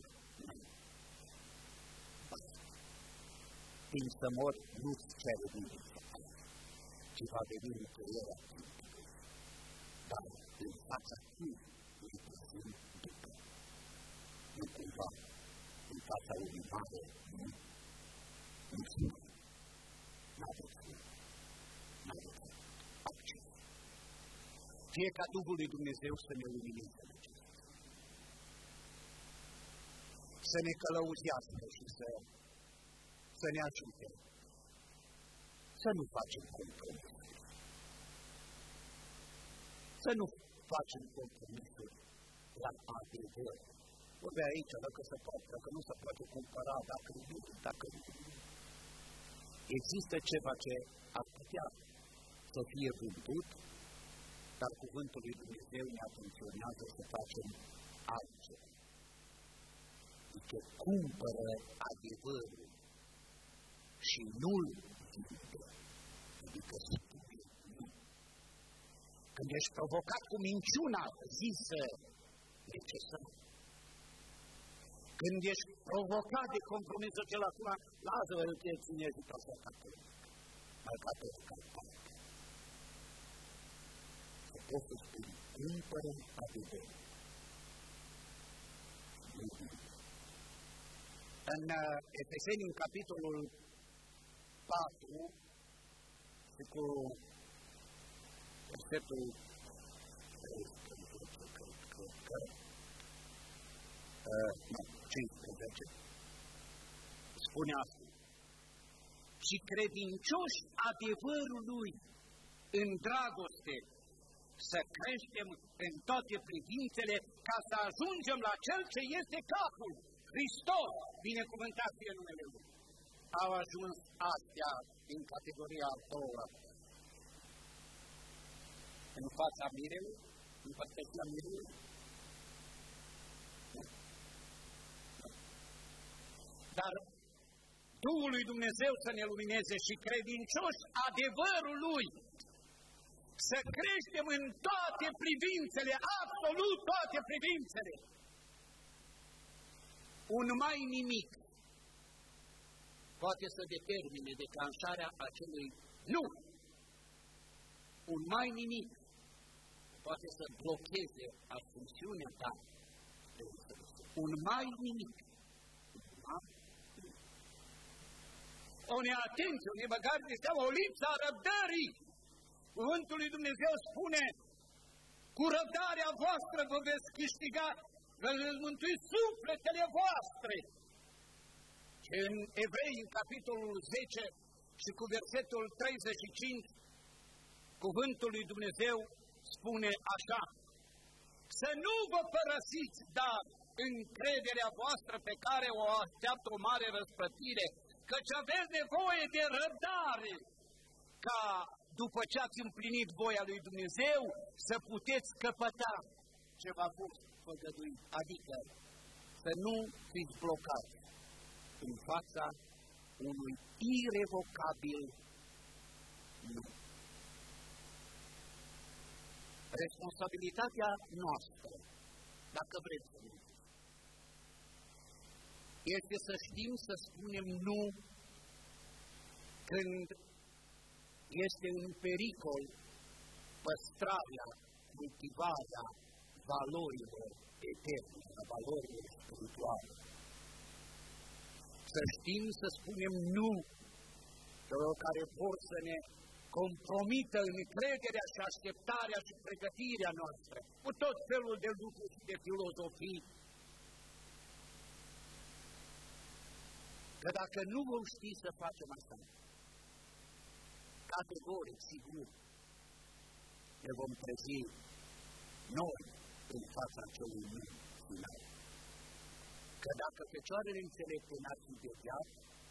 Speaker 2: Timp să mor nu-ți cere nimic. Ci va veni mântuirea timpului. Dar în fața timpului îi prezint după. Nu cumva în fața unui mare, nu. Mulțumesc. N-aveți acces. Fie ca Duhul lui Dumnezeu să ne lumineze în acest. Să ne călăuzească și să ne ajute. Să nu facem compromisuri. Să nu facem compromisuri la adevăr. Vorbea aici, dacă se poate, dacă nu se poate cumpăra, dacă nu. Există ceva ce ar putea să fie vândut, dar cuvântul lui Dumnezeu ne atenționează să facem altceva. Adică cumpără adevărul și nu-l vinde. Adică spune nu. Când ești provocat cu minciuna zisă necesară, când ești provocat de compromisul acela acum, lasă-vă eu te ține și tot să mai catolic al parte. Să poți să spui, cumpără adevărul. În Efeseni, în capitolul 4, și cu versetul 15, spune asta. Și credincioși adevărului în dragoste, să creștem în toate privințele ca să ajungem la Cel ce este capul, Hristos, binecuvântat fie numele Lui. Au ajuns astea din categoria a doua. În fața mirelui, în părtăția mirelui. Dar Duhul lui Dumnezeu să ne lumineze și credincioși adevărul Lui, să creștem în toate privințele, absolut toate privințele. Un mai nimic poate să determine declanșarea acelui nu. Un mai nimic poate să blocheze ascensiunea ta. Un mai nimic. O neatenție, o nebăgare de seamă, o lipsă a răbdării. Cuvântul lui Dumnezeu spune, cu răbdarea voastră vă veți câștiga, vă veți mântui sufletele voastre. Și în Evrei, în capitolul 10 și cu versetul 35, cuvântul lui Dumnezeu spune așa, să nu vă părăsiți, dar încrederea voastră pe care o așteaptă o mare răsplătire, căci aveți nevoie de răbdare, ca după ce ați împlinit voia lui Dumnezeu, să puteți căpăta ce v-a fost făgăduit, adică să nu fiți blocați în fața unui irevocabil nu. Responsabilitatea noastră, dacă vreți să vedeți, este să știm să spunem nu când este în pericol păstrarea, cultivarea valorilor eterne, a valorilor spirituale. Să știm să spunem nu celor care vor să ne compromită încrederea și așteptarea și pregătirea noastră cu tot felul de lucruri și de filozofii. Că dacă nu vom ști să facem asta, categoric, sigur, ne vom trezi noi în fața acelui nu final. Că dacă fecioarele înțelepte n-ar fi deviat,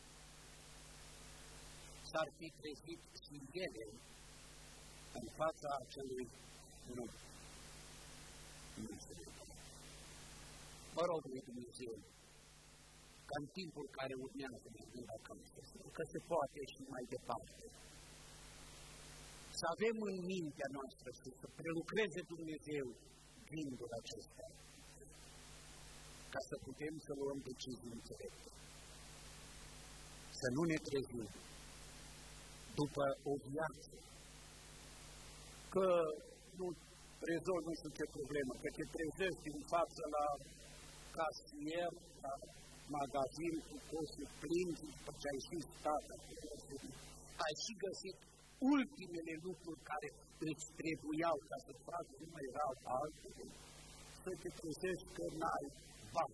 Speaker 2: s-ar fi trezit și ele în fața acelui nu. Nu se vede. Mă rog lui Dumnezeu, ca în timpul care urmează de gând acasă, că se poate și mai departe, să avem în mintea noastră și să prelucreze Dumnezeu gândul acesta, ca să putem să luăm decizii înțelepte. Să nu ne trezim după o viață, că nu rezolv nu știu ce problemă, că te trezești în față la casier, la magazin cu coșul plin, după ce ai și stat acolo, ai și găsit ultimele lucruri care îți trebuiau ca să faci, nu mai erau altele, să te trezești că n-ai bani.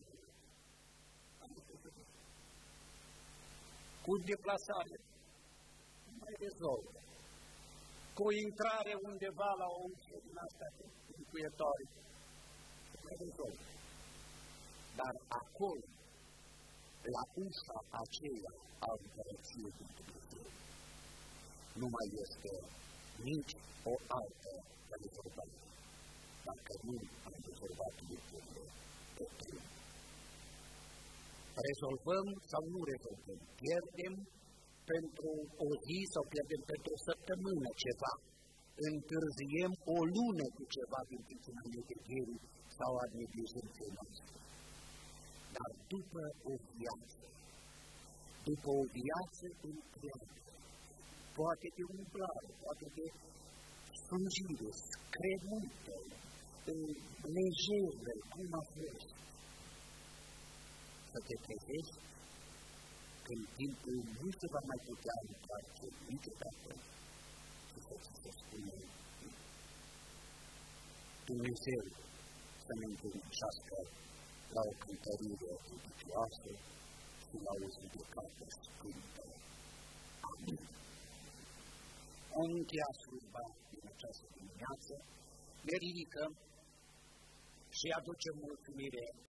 Speaker 2: Cu deplasare, nu mai rezolvă. Cu intrare undeva la o ușă din asta încuietoare, nu mai rezolvă. Dar acolo, la ușa aceea a împărăției lui Dumnezeu, nu mai este nici o altă rezolvare, dacă nu am rezolvat lucrurile pe drum. Rezolvăm sau nu rezolvăm? Pierdem pentru o zi sau pierdem pentru o săptămână ceva. Întârziem o lună cu ceva din pricina negligării sau a neglijenței noastre. Dar după o viață întreagă, poate de umblare, poate de slujire, scremută, lejeră, cum a fost, să te trezești când timpul nu se va mai putea întoarce niciodată și să ți se spune Dumnezeu să ne întâlnească la o cântărire ridicioasă și la o judecată sfântă. Amin. Am încheiat slujba din această dimineață, ne ridicăm și aducem mulțumire